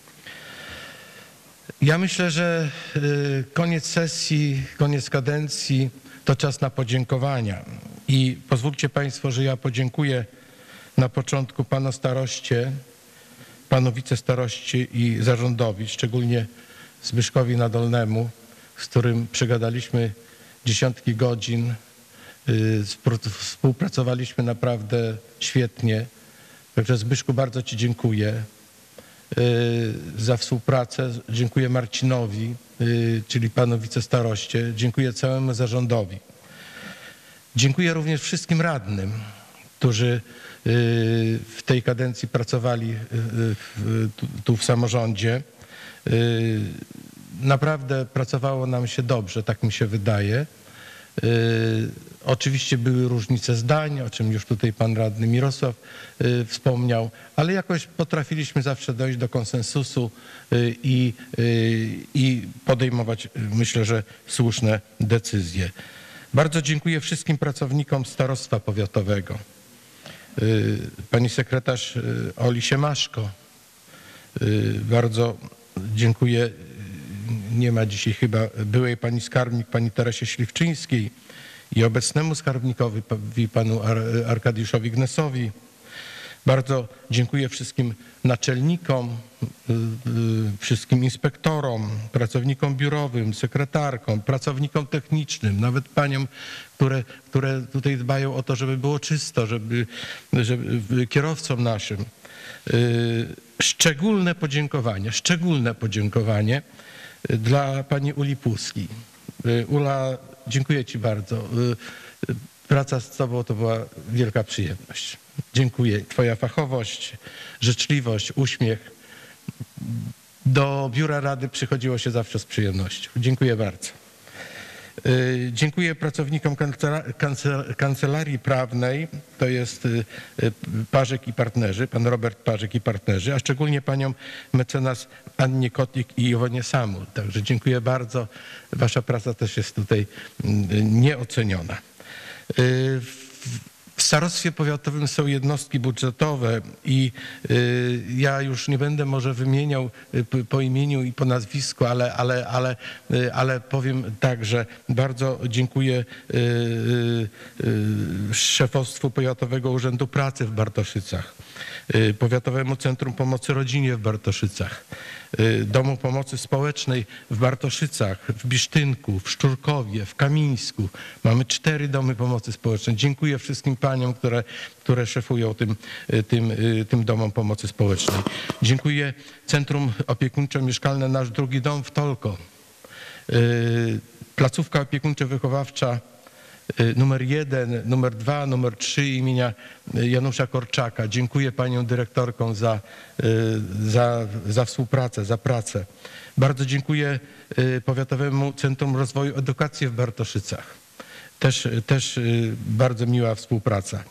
Ja myślę, że y, koniec sesji, koniec kadencji to czas na podziękowania. I pozwólcie Państwo, że ja podziękuję na początku panu staroście, panu wicestaroście i zarządowi, szczególnie Zbyszkowi Nadolnemu, z którym przegadaliśmy dziesiątki godzin, współpracowaliśmy naprawdę świetnie. Także Zbyszku, bardzo Ci dziękuję za współpracę. Dziękuję Marcinowi, czyli panu wicestaroście. Dziękuję całemu zarządowi. Dziękuję również wszystkim radnym, którzy w tej kadencji pracowali tu w samorządzie. Naprawdę pracowało nam się dobrze, tak mi się wydaje. Oczywiście były różnice zdań, o czym już tutaj pan radny Mirosław wspomniał, ale jakoś potrafiliśmy zawsze dojść do konsensusu i, i podejmować, myślę, że słuszne decyzje. Bardzo dziękuję wszystkim pracownikom Starostwa Powiatowego. Pani sekretarz Oli Siemaszko, bardzo dziękuję. Nie ma dzisiaj chyba byłej pani skarbnik, pani Teresie Śliwczyńskiej i obecnemu skarbnikowi, panu Arkadiuszowi Gnesowi. Bardzo dziękuję wszystkim naczelnikom, wszystkim inspektorom, pracownikom biurowym, sekretarkom, pracownikom technicznym, nawet paniom, które, które tutaj dbają o to, żeby było czysto, żeby, żeby kierowcom naszym. Szczególne podziękowanie, szczególne podziękowanie dla pani Uli Puski. Ula dziękuję Ci bardzo. Praca z Tobą to była wielka przyjemność. Dziękuję. Twoja fachowość, życzliwość, uśmiech. Do biura Rady przychodziło się zawsze z przyjemnością. Dziękuję bardzo. Dziękuję pracownikom Kancelarii Prawnej, to jest Parzek i partnerzy, pan Robert Parzek i partnerzy, a szczególnie paniom mecenas Annie Kotlik i Iwonie Samul. Także dziękuję bardzo. Wasza praca też jest tutaj nieoceniona. W starostwie powiatowym są jednostki budżetowe i ja już nie będę może wymieniał po imieniu i po nazwisku, ale, ale, ale, ale powiem tak, że bardzo dziękuję szefostwu Powiatowego Urzędu Pracy w Bartoszycach, Powiatowemu Centrum Pomocy Rodzinie w Bartoszycach, Domu Pomocy Społecznej w Bartoszycach, w Bisztynku, w Szczurkowie, w Kamińsku. Mamy cztery domy pomocy społecznej. Dziękuję wszystkim paniom, które, które szefują tym, tym, tym domom pomocy społecznej. Dziękuję Centrum Opiekuńczo-Mieszkalne Nasz Drugi Dom w Tolko. Placówka opiekuńczo-wychowawcza numer jeden, numer dwa, numer trzy imienia Janusza Korczaka. Dziękuję paniom dyrektorkom za, za, za współpracę, za pracę. Bardzo dziękuję Powiatowemu Centrum Rozwoju Edukacji w Bartoszycach. Też, też bardzo miła współpraca.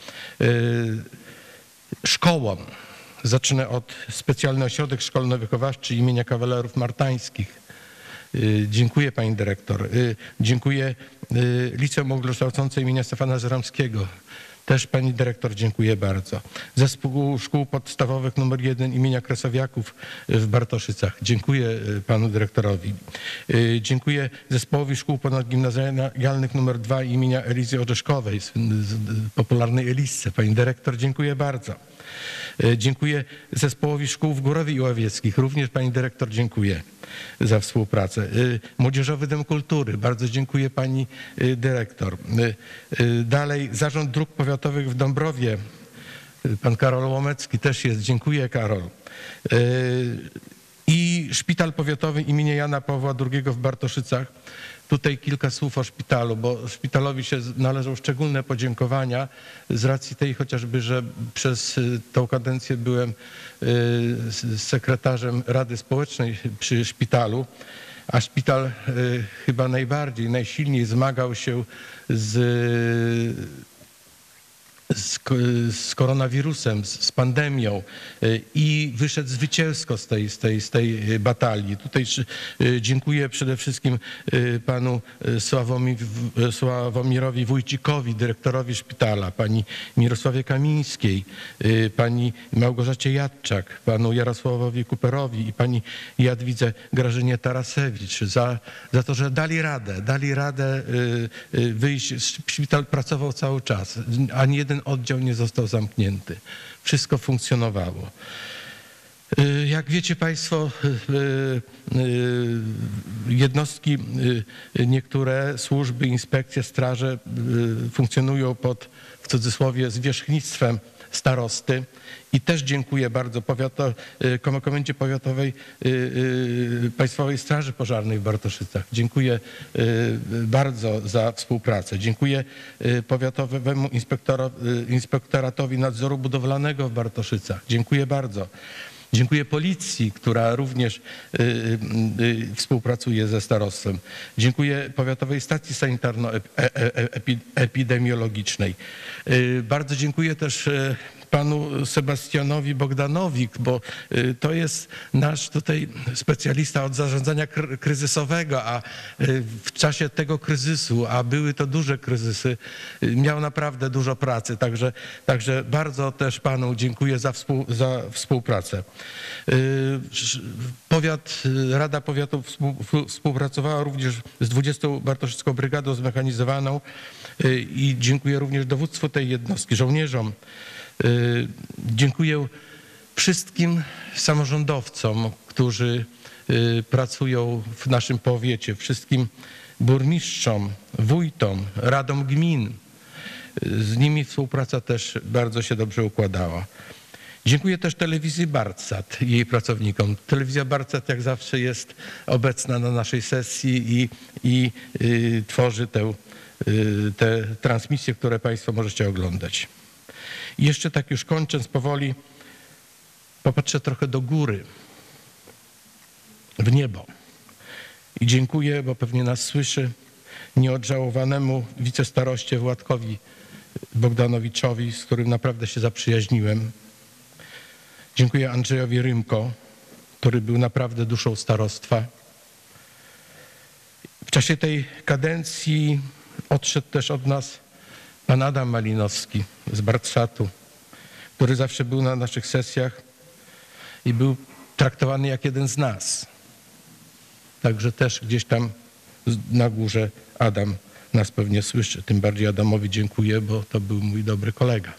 Szkołom. Zacznę od Specjalny Ośrodek Szkolno-Wychowawczy imienia Kawalerów Martańskich. Dziękuję pani dyrektor. Dziękuję Liceum Ogólnokształcące imienia Stefana Żeromskiego. Też pani dyrektor dziękuję bardzo. Zespół Szkół Podstawowych numer jeden imienia Kresowiaków w Bartoszycach. Dziękuję panu dyrektorowi. Dziękuję Zespołowi Szkół Ponadgimnazjalnych numer dwa imienia Elizy Orzeszkowej, z popularnej Elisce. Pani dyrektor dziękuję bardzo. Dziękuję Zespołowi Szkół w Górowie i Ławieckich. Również pani dyrektor dziękuję za współpracę. Młodzieżowy Dom Kultury. Bardzo dziękuję pani dyrektor. Dalej Zarząd Dróg Powiatowych w Dąbrowie. Pan Karol Łomecki też jest. Dziękuję Karol. I Szpital Powiatowy imienia Jana Pawła drugiego w Bartoszycach. Tutaj kilka słów o szpitalu, bo szpitalowi się należą szczególne podziękowania z racji tej chociażby, że przez tą kadencję byłem sekretarzem Rady Społecznej przy szpitalu, a szpital chyba najbardziej, najsilniej zmagał się z Z, z koronawirusem, z, z pandemią i wyszedł zwycięsko z tej, z tej, z tej batalii. Tutaj dziękuję przede wszystkim panu Sławomirowi Wójcikowi, dyrektorowi szpitala, pani Mirosławie Kamińskiej, pani Małgorzacie Jadczak, panu Jarosławowi Kuperowi i pani Jadwidze Grażynie Tarasewicz za, za to, że dali radę, dali radę wyjść. Szpital pracował cały czas, ani jeden oddział nie został zamknięty. Wszystko funkcjonowało. Jak wiecie państwo, jednostki, niektóre służby, inspekcje, straże funkcjonują pod, w cudzysłowie, zwierzchnictwem starosty i też dziękuję bardzo powiato, Komendzie Powiatowej Państwowej Straży Pożarnej w Bartoszycach. Dziękuję bardzo za współpracę. Dziękuję Powiatowemu Inspektoratowi Nadzoru Budowlanego w Bartoszycach. Dziękuję bardzo. Dziękuję policji, która również współpracuje ze starostwem. Dziękuję Powiatowej Stacji Sanitarno-Epidemiologicznej. Bardzo dziękuję też panu Sebastianowi Bogdanowi, bo to jest nasz tutaj specjalista od zarządzania kryzysowego, a w czasie tego kryzysu, a były to duże kryzysy, miał naprawdę dużo pracy. Także, także bardzo też panu dziękuję za, współ, za współpracę. Powiat, Rada Powiatu współpracowała również z dwudziestą Bartoszycką Brygadą Zmechanizowaną i dziękuję również dowództwu tej jednostki, żołnierzom. Dziękuję wszystkim samorządowcom, którzy pracują w naszym powiecie, wszystkim burmistrzom, wójtom, radom gmin. Z nimi współpraca też bardzo się dobrze układała. Dziękuję też telewizji Bartsat i jej pracownikom. Telewizja Bartsat jak zawsze jest obecna na naszej sesji i, i y, tworzy tę, y, te transmisje, które Państwo możecie oglądać. I jeszcze tak już kończąc powoli, popatrzę trochę do góry, w niebo. I dziękuję, bo pewnie nas słyszy, nieodżałowanemu wicestaroście Władkowi Bogdanowiczowi, z którym naprawdę się zaprzyjaźniłem. Dziękuję Andrzejowi Rymko, który był naprawdę duszą starostwa. W czasie tej kadencji odszedł też od nas pan Adam Malinowski z Bartsatu, który zawsze był na naszych sesjach i był traktowany jak jeden z nas. Także też gdzieś tam na górze Adam nas pewnie słyszy. Tym bardziej Adamowi dziękuję, bo to był mój dobry kolega.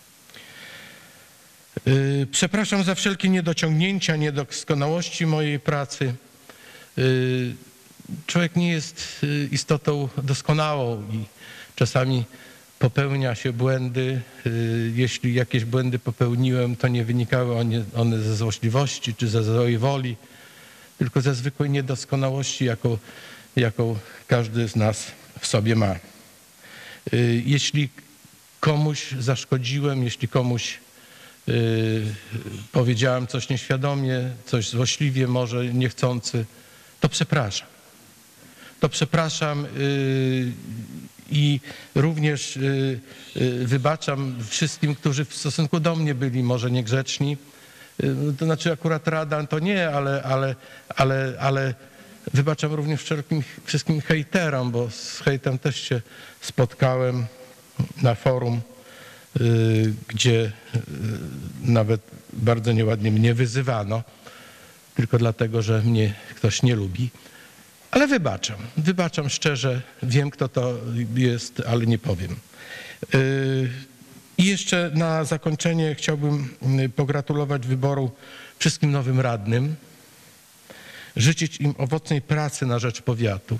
Przepraszam za wszelkie niedociągnięcia, niedoskonałości mojej pracy. Człowiek nie jest istotą doskonałą i czasami popełnia się błędy. Jeśli jakieś błędy popełniłem, to nie wynikały one ze złośliwości czy ze złej woli, tylko ze zwykłej niedoskonałości, jaką, jaką każdy z nas w sobie ma. Jeśli komuś zaszkodziłem, jeśli komuś Yy, powiedziałem coś nieświadomie, coś złośliwie, może niechcący, to przepraszam. To przepraszam yy, i również yy, yy, wybaczam wszystkim, którzy w stosunku do mnie byli może niegrzeczni. Yy, to znaczy akurat Rada to nie, ale, ale, ale, ale wybaczam również wszelkim, wszystkim hejterom, bo z hejtem też się spotkałem na forum, gdzie nawet bardzo nieładnie mnie wyzywano, tylko dlatego, że mnie ktoś nie lubi. Ale wybaczam, wybaczam szczerze, wiem kto to jest, ale nie powiem. I jeszcze na zakończenie chciałbym pogratulować wyboru wszystkim nowym radnym, życzyć im owocnej pracy na rzecz powiatu.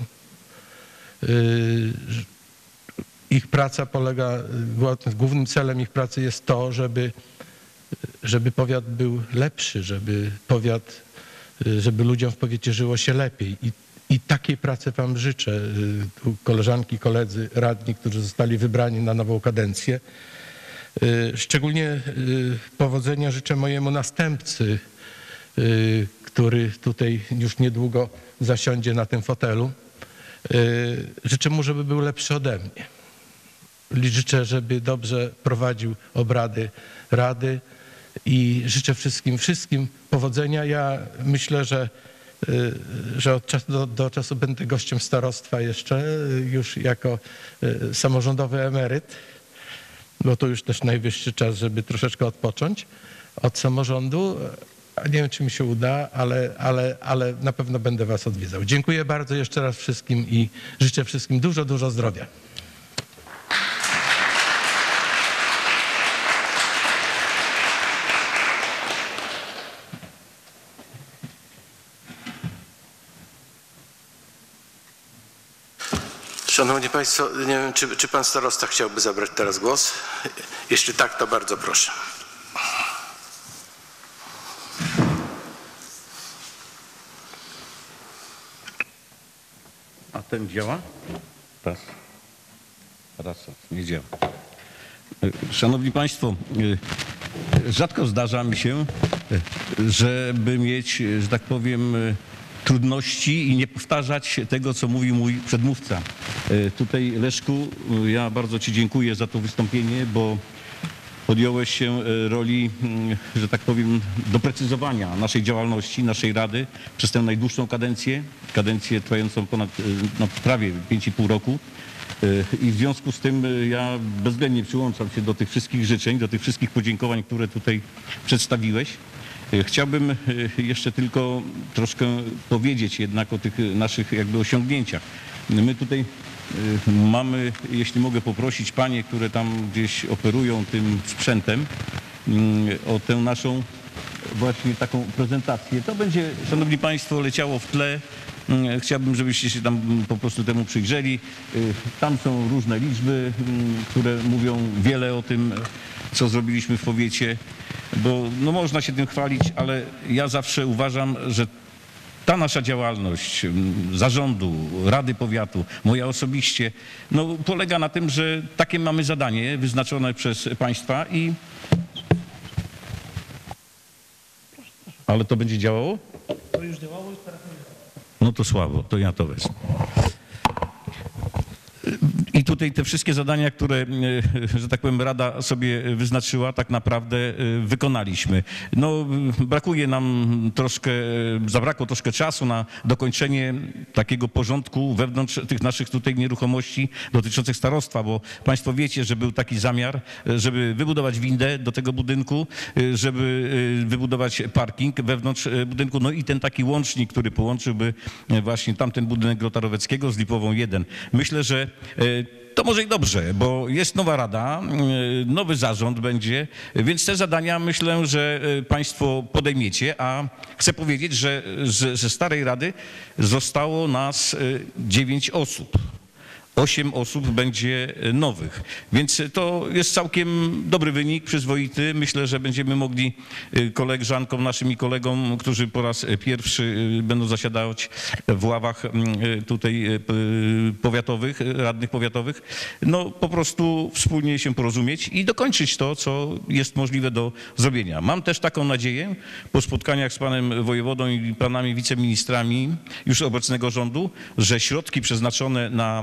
Ich praca polega, głównym celem ich pracy jest to, żeby, żeby powiat był lepszy, żeby powiat, żeby ludziom w powiecie żyło się lepiej. I, i takiej pracy wam życzę, tu koleżanki, koledzy, radni, którzy zostali wybrani na nową kadencję. Szczególnie powodzenia życzę mojemu następcy, który tutaj już niedługo zasiądzie na tym fotelu. Życzę mu, żeby był lepszy ode mnie. Życzę, żeby dobrze prowadził obrady Rady i życzę wszystkim, wszystkim powodzenia. Ja myślę, że, że od czasu do, do czasu będę gościem starostwa jeszcze, już jako samorządowy emeryt, bo to już też najwyższy czas, żeby troszeczkę odpocząć od samorządu. Nie wiem, czy mi się uda, ale, ale, ale na pewno będę was odwiedzał. Dziękuję bardzo jeszcze raz wszystkim i życzę wszystkim dużo, dużo zdrowia. Szanowni Państwo, nie wiem, czy, czy Pan Starosta chciałby zabrać teraz głos? Jeśli tak, to bardzo proszę. A ten działa? Raz. Raz, nie działa. Szanowni Państwo, rzadko zdarza mi się, żeby mieć, że tak powiem, trudności i nie powtarzać tego, co mówi mój przedmówca. Tutaj, Leszku, ja bardzo Ci dziękuję za to wystąpienie, bo podjąłeś się roli, że tak powiem, doprecyzowania naszej działalności, naszej Rady przez tę najdłuższą kadencję, kadencję trwającą ponad, no, prawie pięć i pół roku. I w związku z tym ja bezwzględnie przyłączam się do tych wszystkich życzeń, do tych wszystkich podziękowań, które tutaj przedstawiłeś. Chciałbym jeszcze tylko troszkę powiedzieć jednak o tych naszych jakby osiągnięciach. My tutaj mamy, jeśli mogę poprosić panie, które tam gdzieś operują tym sprzętem, o tę naszą właśnie taką prezentację. To będzie, szanowni państwo, leciało w tle. Chciałbym, żebyście się tam po prostu temu przyjrzeli. Tam są różne liczby, które mówią wiele o tym, co zrobiliśmy w powiecie. bo no można się tym chwalić, ale ja zawsze uważam, że ta nasza działalność zarządu, Rady Powiatu, moja osobiście, no polega na tym, że takie mamy zadanie wyznaczone przez państwa i... Ale to będzie działało? To już działało. No to słabo, to ja to wezmę. I tutaj te wszystkie zadania, które, że tak powiem, Rada sobie wyznaczyła, tak naprawdę wykonaliśmy. No, brakuje nam troszkę, zabrakło troszkę czasu na dokończenie takiego porządku wewnątrz tych naszych tutaj nieruchomości dotyczących starostwa, bo państwo wiecie, że był taki zamiar, żeby wybudować windę do tego budynku, żeby wybudować parking wewnątrz budynku, no i ten taki łącznik, który połączyłby właśnie tamten budynek Grotaroweckiego z Lipową jeden. Myślę, że to może i dobrze, bo jest nowa rada, nowy zarząd będzie, więc te zadania myślę, że państwo podejmiecie, a chcę powiedzieć, że ze starej rady zostało nas dziewięć osób. Osiem osób będzie nowych, więc to jest całkiem dobry wynik, przyzwoity. Myślę, że będziemy mogli koleżankom, naszym i kolegom, którzy po raz pierwszy będą zasiadać w ławach tutaj powiatowych, radnych powiatowych, no po prostu wspólnie się porozumieć i dokończyć to, co jest możliwe do zrobienia. Mam też taką nadzieję po spotkaniach z panem wojewodą i panami wiceministrami już obecnego rządu, że środki przeznaczone na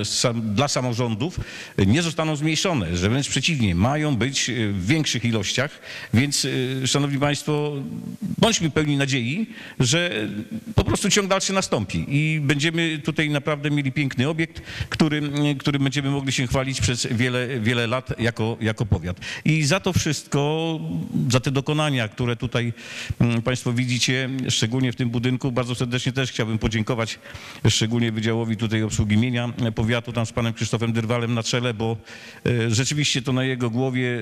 dla samorządów nie zostaną zmniejszone, że wręcz przeciwnie, mają być w większych ilościach, więc szanowni państwo, bądźmy pełni nadziei, że po prostu ciąg dalszy nastąpi i będziemy tutaj naprawdę mieli piękny obiekt, który, który będziemy mogli się chwalić przez wiele, wiele lat jako, jako powiat. I za to wszystko, za te dokonania, które tutaj państwo widzicie, szczególnie w tym budynku, bardzo serdecznie też chciałbym podziękować szczególnie Wydziałowi tutaj Obsługi Mienia Powiatu, tam z panem Krzysztofem Dyrwalem na czele, bo rzeczywiście to na jego głowie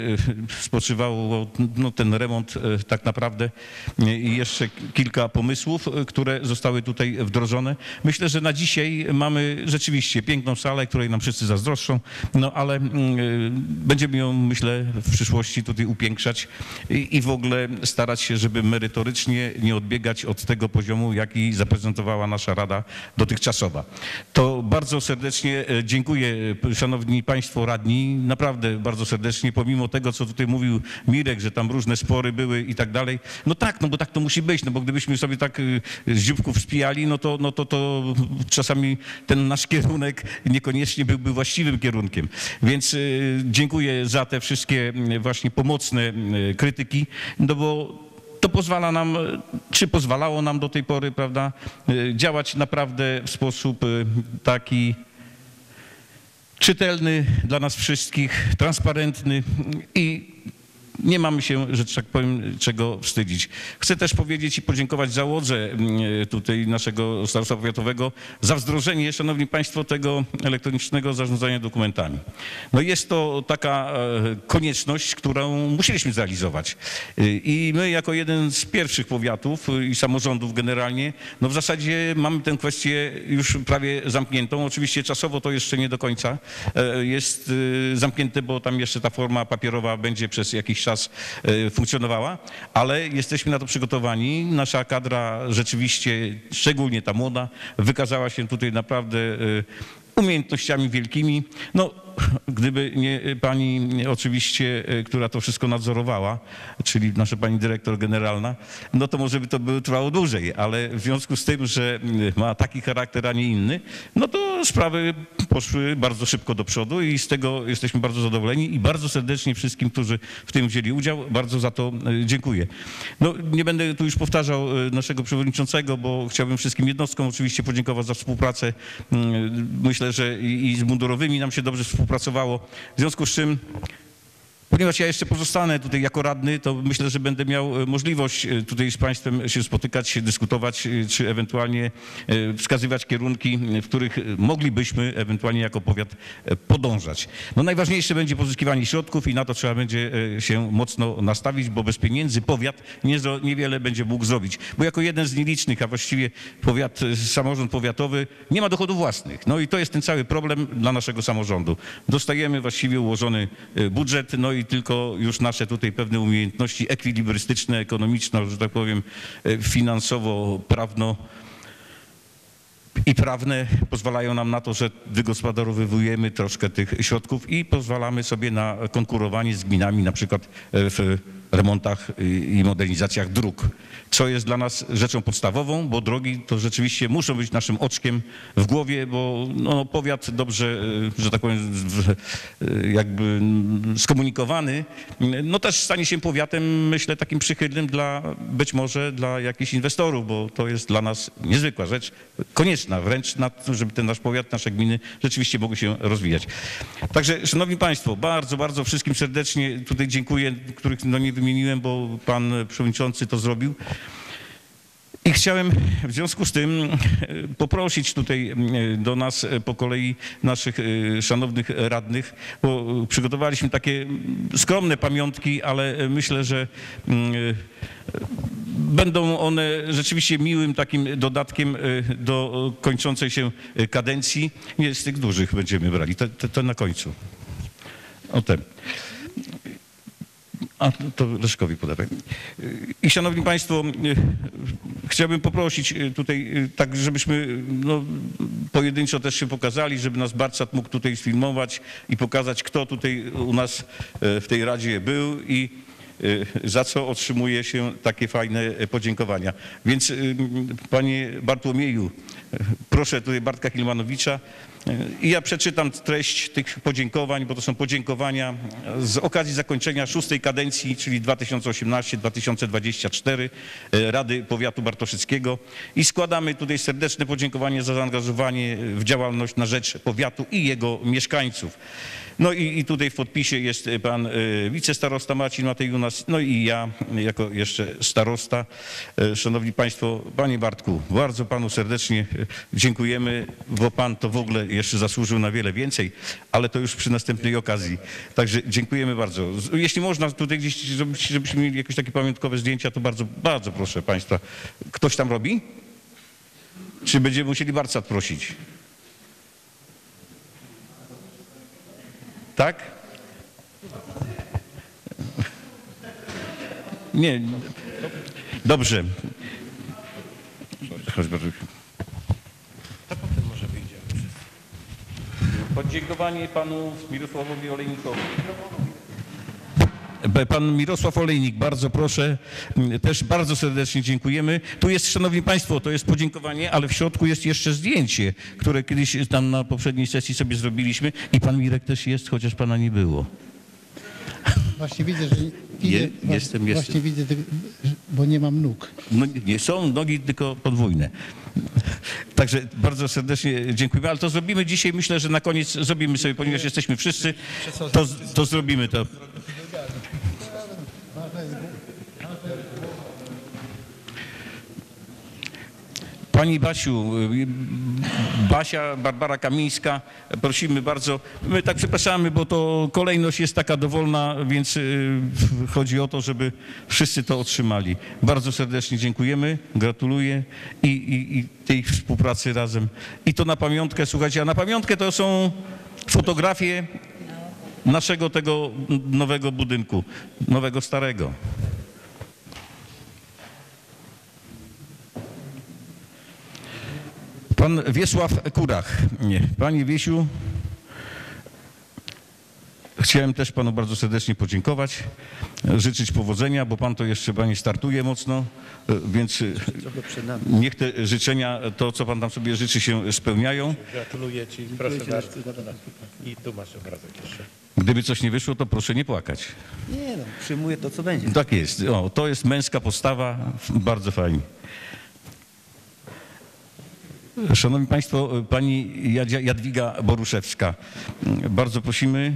spoczywało no, ten remont tak naprawdę i jeszcze kilka pomysłów, które zostały tutaj wdrożone. Myślę, że na dzisiaj mamy rzeczywiście piękną salę, której nam wszyscy zazdroszczą, no ale będziemy ją, myślę, w przyszłości tutaj upiększać i, i w ogóle starać się, żeby merytorycznie nie odbiegać od tego poziomu, jaki zaprezentowała nasza Rada dotychczasowa. To bardzo serdecznie dziękuję, szanowni państwo radni, naprawdę bardzo serdecznie, pomimo tego, co tutaj mówił Mirek, że tam różne spory były i tak dalej. No tak, no bo tak to musi być, no bo gdybyśmy sobie tak z dzióbków spijali, no to, no to, to czasami ten nasz kierunek niekoniecznie byłby właściwym kierunkiem. Więc dziękuję za te wszystkie właśnie pomocne krytyki, no bo to pozwala nam, czy pozwalało nam do tej pory, prawda, działać naprawdę w sposób taki czytelny dla nas wszystkich, transparentny i nie mamy się, że tak powiem, czego wstydzić. Chcę też powiedzieć i podziękować załodze tutaj naszego starostwa powiatowego za wdrożenie, szanowni państwo, tego elektronicznego zarządzania dokumentami. No jest to taka konieczność, którą musieliśmy zrealizować. I my jako jeden z pierwszych powiatów i samorządów generalnie, no w zasadzie mamy tę kwestię już prawie zamkniętą. Oczywiście czasowo to jeszcze nie do końca jest zamknięte, bo tam jeszcze ta forma papierowa będzie przez jakiś czas funkcjonowała, ale jesteśmy na to przygotowani. Nasza kadra rzeczywiście, szczególnie ta młoda, wykazała się tutaj naprawdę umiejętnościami wielkimi. No, gdyby nie pani oczywiście, która to wszystko nadzorowała, czyli nasza pani dyrektor generalna, no to może by to by trwało dłużej, ale w związku z tym, że ma taki charakter, a nie inny, no to sprawy poszły bardzo szybko do przodu i z tego jesteśmy bardzo zadowoleni i bardzo serdecznie wszystkim, którzy w tym wzięli udział, bardzo za to dziękuję. No nie będę tu już powtarzał naszego przewodniczącego, bo chciałbym wszystkim jednostkom oczywiście podziękować za współpracę. Myślę, że i z mundurowymi nam się dobrze współpracowało, w związku z czym, ponieważ ja jeszcze pozostanę tutaj jako radny, to myślę, że będę miał możliwość tutaj z państwem się spotykać, dyskutować, czy ewentualnie wskazywać kierunki, w których moglibyśmy ewentualnie jako powiat podążać. No najważniejsze będzie pozyskiwanie środków i na to trzeba będzie się mocno nastawić, bo bez pieniędzy powiat nie, niewiele będzie mógł zrobić. Bo jako jeden z nielicznych, a właściwie powiat, samorząd powiatowy nie ma dochodów własnych. No i to jest ten cały problem dla naszego samorządu. Dostajemy właściwie ułożony budżet, no i tylko już nasze tutaj pewne umiejętności ekwilibrystyczne, ekonomiczne, że tak powiem, finansowo, prawno i prawne pozwalają nam na to, że wygospodarowujemy troszkę tych środków i pozwalamy sobie na konkurowanie z gminami, na przykład w remontach i modernizacjach dróg, co jest dla nas rzeczą podstawową, bo drogi to rzeczywiście muszą być naszym oczkiem w głowie, bo no, powiat dobrze, że tak powiem, jakby skomunikowany, no też stanie się powiatem, myślę, takim przychylnym dla, być może dla jakichś inwestorów, bo to jest dla nas niezwykła rzecz, konieczna wręcz, na to, żeby ten nasz powiat, nasze gminy rzeczywiście mogły się rozwijać. Także, szanowni państwo, bardzo, bardzo wszystkim serdecznie tutaj dziękuję, których no nie wymieniłem, bo pan przewodniczący to zrobił. I chciałem w związku z tym poprosić tutaj do nas po kolei naszych szanownych radnych, bo przygotowaliśmy takie skromne pamiątki, ale myślę, że będą one rzeczywiście miłym takim dodatkiem do kończącej się kadencji. Nie z tych dużych będziemy brali, to, to, to na końcu. O ten. A to Leszkowi podawaj. I szanowni państwo, chciałbym poprosić tutaj tak, żebyśmy no, pojedynczo też się pokazali, żeby nas Barcat mógł tutaj sfilmować i pokazać, kto tutaj u nas w tej Radzie był i za co otrzymuje się takie fajne podziękowania. Więc panie Bartłomieju, proszę tutaj Bartka Hilmanowicza i ja przeczytam treść tych podziękowań, bo to są podziękowania z okazji zakończenia szóstej kadencji, czyli dwa tysiące osiemnasty do dwa tysiące dwudziestego czwartego Rady Powiatu Bartoszyckiego i składamy tutaj serdeczne podziękowanie za zaangażowanie w działalność na rzecz powiatu i jego mieszkańców. No i, i tutaj w podpisie jest pan y, wicestarosta Marcin Matej-Junas, no i ja jako jeszcze starosta. Y, szanowni państwo, panie Bartku, bardzo panu serdecznie dziękujemy, bo pan to w ogóle jeszcze zasłużył na wiele więcej, ale to już przy następnej okazji. Także dziękujemy bardzo. Jeśli można tutaj gdzieś, żebyśmy mieli jakieś takie pamiątkowe zdjęcia, to bardzo, bardzo proszę państwa. Ktoś tam robi? Czy będziemy musieli Barcat prosić? Tak? Nie. Dobrze. Chodź, bardzo. To potem może wyjdziemy. Podziękowanie panu Mirosławowi Olejnikowi. Pan Mirosław Olejnik, bardzo proszę, też bardzo serdecznie dziękujemy. Tu jest, szanowni państwo, to jest podziękowanie, ale w środku jest jeszcze zdjęcie, które kiedyś tam na poprzedniej sesji sobie zrobiliśmy i pan Mirek też jest, chociaż pana nie było. Właśnie widzę, że widzę, Je, jestem, właśnie jestem. widzę, bo nie mam nóg. No, nie są nogi, tylko podwójne. Także bardzo serdecznie dziękujemy, ale to zrobimy dzisiaj, myślę, że na koniec zrobimy sobie, ponieważ jesteśmy wszyscy, to, to zrobimy to. Pani Basiu, Basia, Barbara Kamińska, prosimy bardzo. My tak przepraszamy, bo to kolejność jest taka dowolna, więc chodzi o to, żeby wszyscy to otrzymali. Bardzo serdecznie dziękujemy, gratuluję i, i, i tej współpracy razem. I to na pamiątkę, słuchajcie, a na pamiątkę to są fotografie naszego tego nowego budynku, nowego starego. Pan Wiesław Kurach. Nie. Panie Wiesiu, chciałem też panu bardzo serdecznie podziękować, życzyć powodzenia, bo pan to jeszcze panie startuje mocno, więc niech te życzenia, to co pan tam sobie życzy, się spełniają. Gratuluję ci, proszę bardzo. I tu masz obrazek jeszcze. Gdyby coś nie wyszło, to proszę nie płakać. Nie no, przyjmuję to, co będzie. Tak jest. O, to jest męska postawa, bardzo fajnie. Szanowni państwo, pani Jadzia, Jadwiga Boruszewska, bardzo prosimy.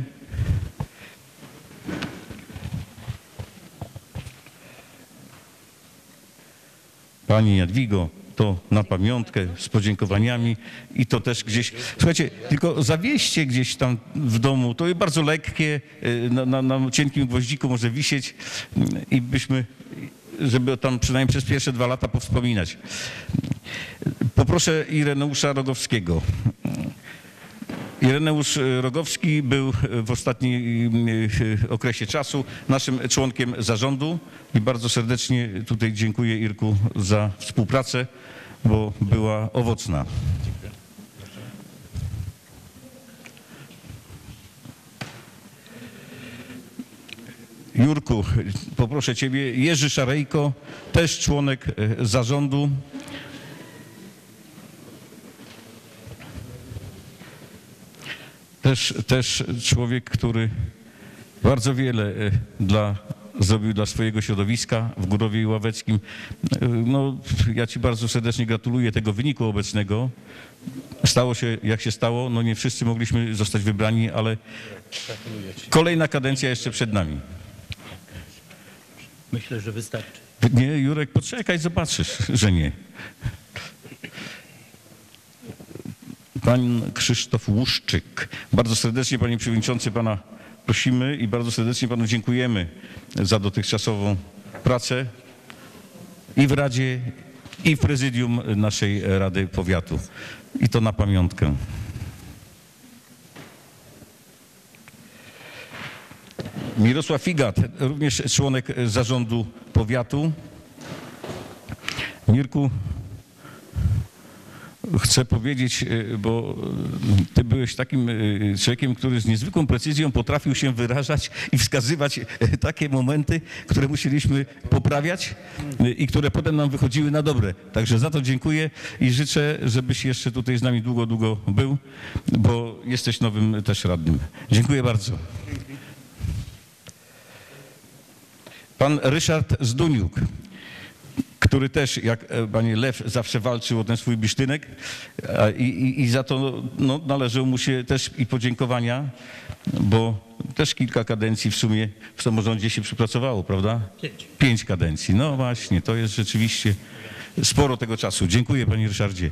Pani Jadwigo, to na pamiątkę z podziękowaniami i to też gdzieś, słuchajcie, tylko zawieźcie gdzieś tam w domu, to jest bardzo lekkie, na, na, na cienkim gwoździku może wisieć i byśmy, żeby tam przynajmniej przez pierwsze dwa lata powspominać. Poproszę Ireneusza Rogowskiego. Ireneusz Rogowski był w ostatnim okresie czasu naszym członkiem zarządu i bardzo serdecznie tutaj dziękuję, Irku, za współpracę, bo była owocna. Jurku, poproszę Ciebie, Jerzy Szarejko, też członek zarządu. Też, też człowiek, który bardzo wiele dla, zrobił dla swojego środowiska w Górowie Ławeckim. No, ja Ci bardzo serdecznie gratuluję tego wyniku obecnego. Stało się jak się stało. No nie wszyscy mogliśmy zostać wybrani, ale kolejna kadencja jeszcze przed nami. Myślę, że wystarczy. Nie, Jurek, poczekaj, zobaczysz, że nie. Pan Krzysztof Łuszczyk. Bardzo serdecznie, panie przewodniczący, pana prosimy i bardzo serdecznie panu dziękujemy za dotychczasową pracę i w Radzie, i w prezydium naszej Rady Powiatu. I to na pamiątkę. Mirosław Figat, również członek zarządu powiatu. Mirku, chcę powiedzieć, bo ty byłeś takim człowiekiem, który z niezwykłą precyzją potrafił się wyrażać i wskazywać takie momenty, które musieliśmy poprawiać i które potem nam wychodziły na dobre. Także za to dziękuję i życzę, żebyś jeszcze tutaj z nami długo, długo był, bo jesteś nowym też radnym. Dziękuję bardzo. Pan Ryszard Zduniuk, który też, jak panie Lew, zawsze walczył o ten swój bisztynek i, i, i za to no, należą mu się też i podziękowania, bo też kilka kadencji w sumie w samorządzie się przypracowało, prawda? Pięć. Pięć kadencji. No właśnie, to jest rzeczywiście sporo tego czasu. Dziękuję, panie Ryszardzie.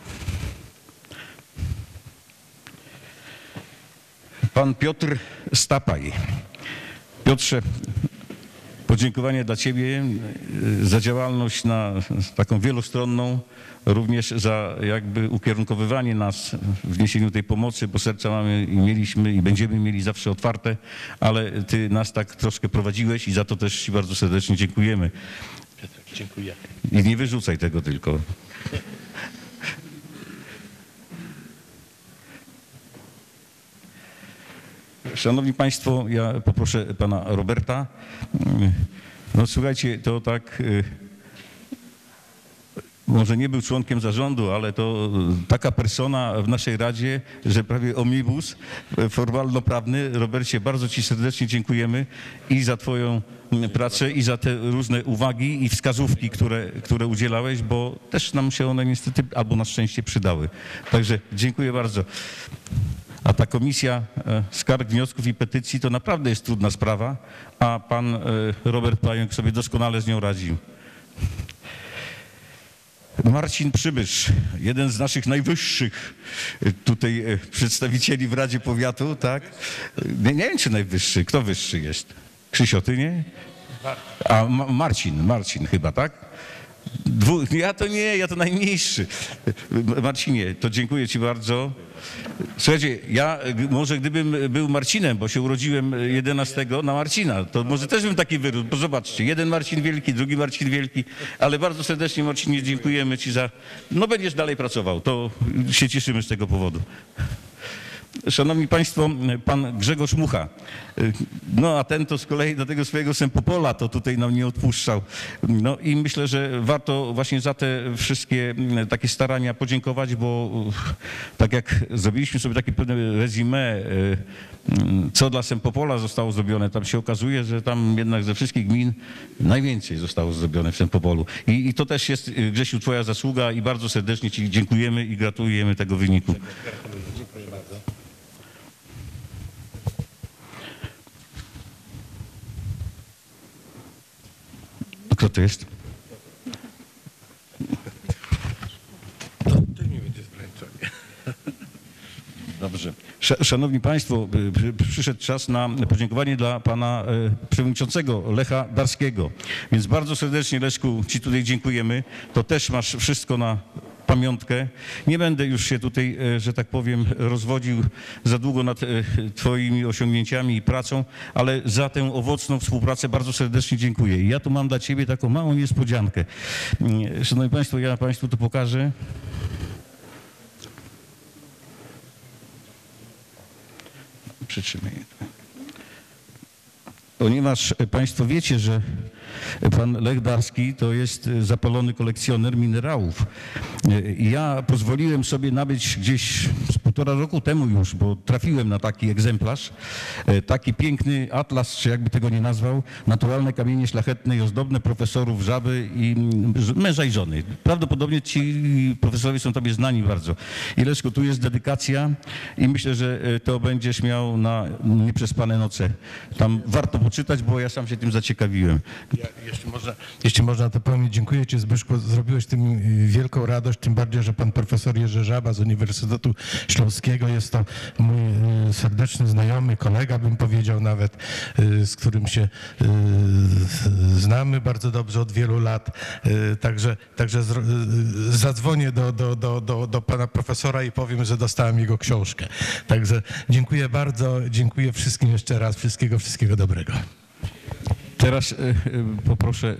Pan Piotr Stapaj. Piotrze, podziękowanie dla Ciebie za działalność na taką wielostronną, również za jakby ukierunkowywanie nas w niesieniu tej pomocy, bo serca mamy i mieliśmy i będziemy mieli zawsze otwarte, ale Ty nas tak troszkę prowadziłeś i za to też Ci bardzo serdecznie dziękujemy. Dziękuję. I nie wyrzucaj tego tylko. Szanowni Państwo, ja poproszę pana Roberta. No słuchajcie, to tak, może nie był członkiem zarządu, ale to taka persona w naszej Radzie, że prawie omnibus formalno-prawny. Robercie, bardzo Ci serdecznie dziękujemy i za Twoją pracę i za te różne uwagi i wskazówki, które, które udzielałeś, bo też nam się one niestety albo na szczęście przydały. Także dziękuję bardzo. A ta komisja skarg, wniosków i petycji to naprawdę jest trudna sprawa, a pan Robert Pająk sobie doskonale z nią radził. Marcin Przybysz, jeden z naszych najwyższych tutaj przedstawicieli w Radzie Powiatu, tak? Nie, nie wiem, czy najwyższy. Kto wyższy jest? Krzysio, ty nie? A Marcin, Marcin chyba, tak? Dwu, ja to nie, ja to najmniejszy. Marcinie, to dziękuję Ci bardzo. Słuchajcie, ja może gdybym był Marcinem, bo się urodziłem jedenastego na Marcina, to może też bym taki wyrósł, bo zobaczcie, jeden Marcin Wielki, drugi Marcin Wielki, ale bardzo serdecznie Marcinie dziękujemy Ci za, no będziesz dalej pracował, to się cieszymy z tego powodu. Szanowni Państwo, pan Grzegorz Mucha, no a ten to z kolei do tego swojego Sempopola to tutaj nam nie odpuszczał. No i myślę, że warto właśnie za te wszystkie takie starania podziękować, bo tak jak zrobiliśmy sobie takie pewne resume, co dla Sempopola zostało zrobione, tam się okazuje, że tam jednak ze wszystkich gmin najwięcej zostało zrobione w Sempopolu. I, i to też jest, Grzesiu, Twoja zasługa i bardzo serdecznie Ci dziękujemy i gratulujemy tego wyniku. Dziękuję bardzo. Kto to jest? To nie będzie zmęczony. Dobrze. Szanowni Państwo, przyszedł czas na podziękowanie dla pana przewodniczącego Lecha Darskiego. Więc bardzo serdecznie, Leszku, Ci tutaj dziękujemy. To też masz wszystko na pamiątkę. Nie będę już się tutaj, że tak powiem, rozwodził za długo nad twoimi osiągnięciami i pracą, ale za tę owocną współpracę bardzo serdecznie dziękuję. I ja tu mam dla ciebie taką małą niespodziankę. Szanowni Państwo, ja Państwu to pokażę. Przytrzymaj. Ponieważ Państwo wiecie, że pan Lech Darski to jest zapalony kolekcjoner minerałów. Ja pozwoliłem sobie nabyć gdzieś z półtora roku temu już, bo trafiłem na taki egzemplarz, taki piękny atlas, czy jakby tego nie nazwał, naturalne kamienie szlachetne i ozdobne profesorów Żaby i męża i żony. Prawdopodobnie ci profesorowie są tobie znani bardzo. Ileszko, tu jest dedykacja i myślę, że to będziesz miał na nieprzespane noce. Tam warto poczytać, bo ja sam się tym zaciekawiłem. Ja, jeśli, można, jeśli można to powiem, dziękuję Ci, Zbyszku, zrobiłeś tym wielką radość, tym bardziej, że pan profesor Jerzy Żaba z Uniwersytetu Śląskiego jest to mój serdeczny znajomy, kolega bym powiedział nawet, z którym się znamy bardzo dobrze od wielu lat, także, także zadzwonię do, do, do, do, do pana profesora i powiem, że dostałem jego książkę. Także dziękuję bardzo, dziękuję wszystkim jeszcze raz, wszystkiego, wszystkiego dobrego. Teraz poproszę,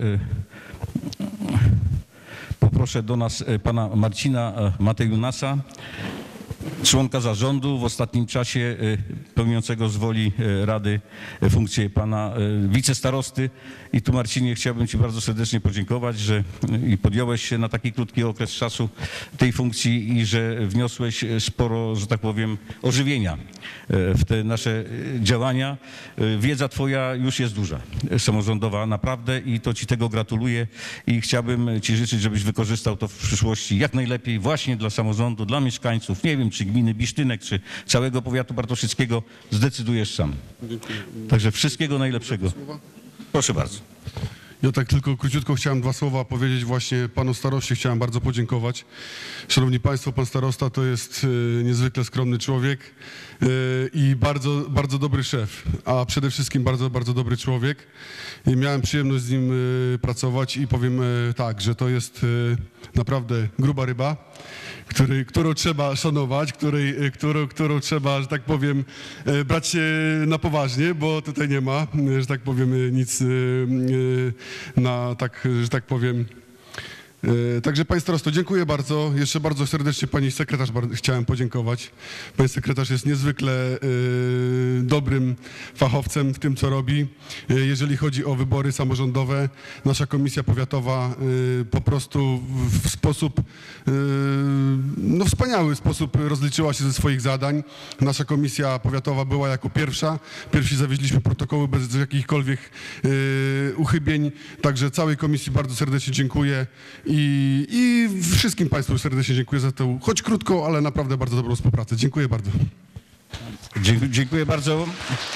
poproszę do nas pana Marcina Matejunasa, członka zarządu, w ostatnim czasie pełniącego z woli Rady funkcję pana wicestarosty. I tu, Marcinie, chciałbym Ci bardzo serdecznie podziękować, że i podjąłeś się na taki krótki okres czasu tej funkcji i że wniosłeś sporo, że tak powiem, ożywienia w te nasze działania. Wiedza Twoja już jest duża, samorządowa naprawdę, i to Ci tego gratuluję i chciałbym Ci życzyć, żebyś wykorzystał to w przyszłości jak najlepiej właśnie dla samorządu, dla mieszkańców, nie wiem, czy gminy Bisztynek, czy całego powiatu bartoszyckiego, zdecydujesz sam. Także wszystkiego najlepszego. Proszę bardzo. Ja tak tylko króciutko chciałem dwa słowa powiedzieć właśnie panu staroście, chciałem bardzo podziękować. Szanowni Państwo, pan starosta to jest y, niezwykle skromny człowiek y, i bardzo, bardzo dobry szef, a przede wszystkim bardzo, bardzo dobry człowiek. I miałem przyjemność z nim y, pracować i powiem y, tak, że to jest y, naprawdę gruba ryba, który, którą trzeba szanować, której, którą, którą trzeba, że tak powiem, brać się na poważnie, bo tutaj nie ma, że tak powiem, nic na, tak, że tak powiem. Także Panie Starosto, dziękuję bardzo. Jeszcze bardzo serdecznie Pani Sekretarz chciałem podziękować. Pani Sekretarz jest niezwykle y, dobrym fachowcem w tym, co robi. Y, jeżeli chodzi o wybory samorządowe, nasza Komisja Powiatowa y, po prostu w sposób, y, no wspaniały sposób rozliczyła się ze swoich zadań. Nasza Komisja Powiatowa była jako pierwsza. Pierwsi zawieźliśmy protokoły bez jakichkolwiek y, uchybień. Także całej Komisji bardzo serdecznie dziękuję. I, I wszystkim Państwu serdecznie dziękuję za tę, choć krótką, ale naprawdę bardzo dobrą współpracę. Dziękuję bardzo. Dziękuję, dziękuję bardzo.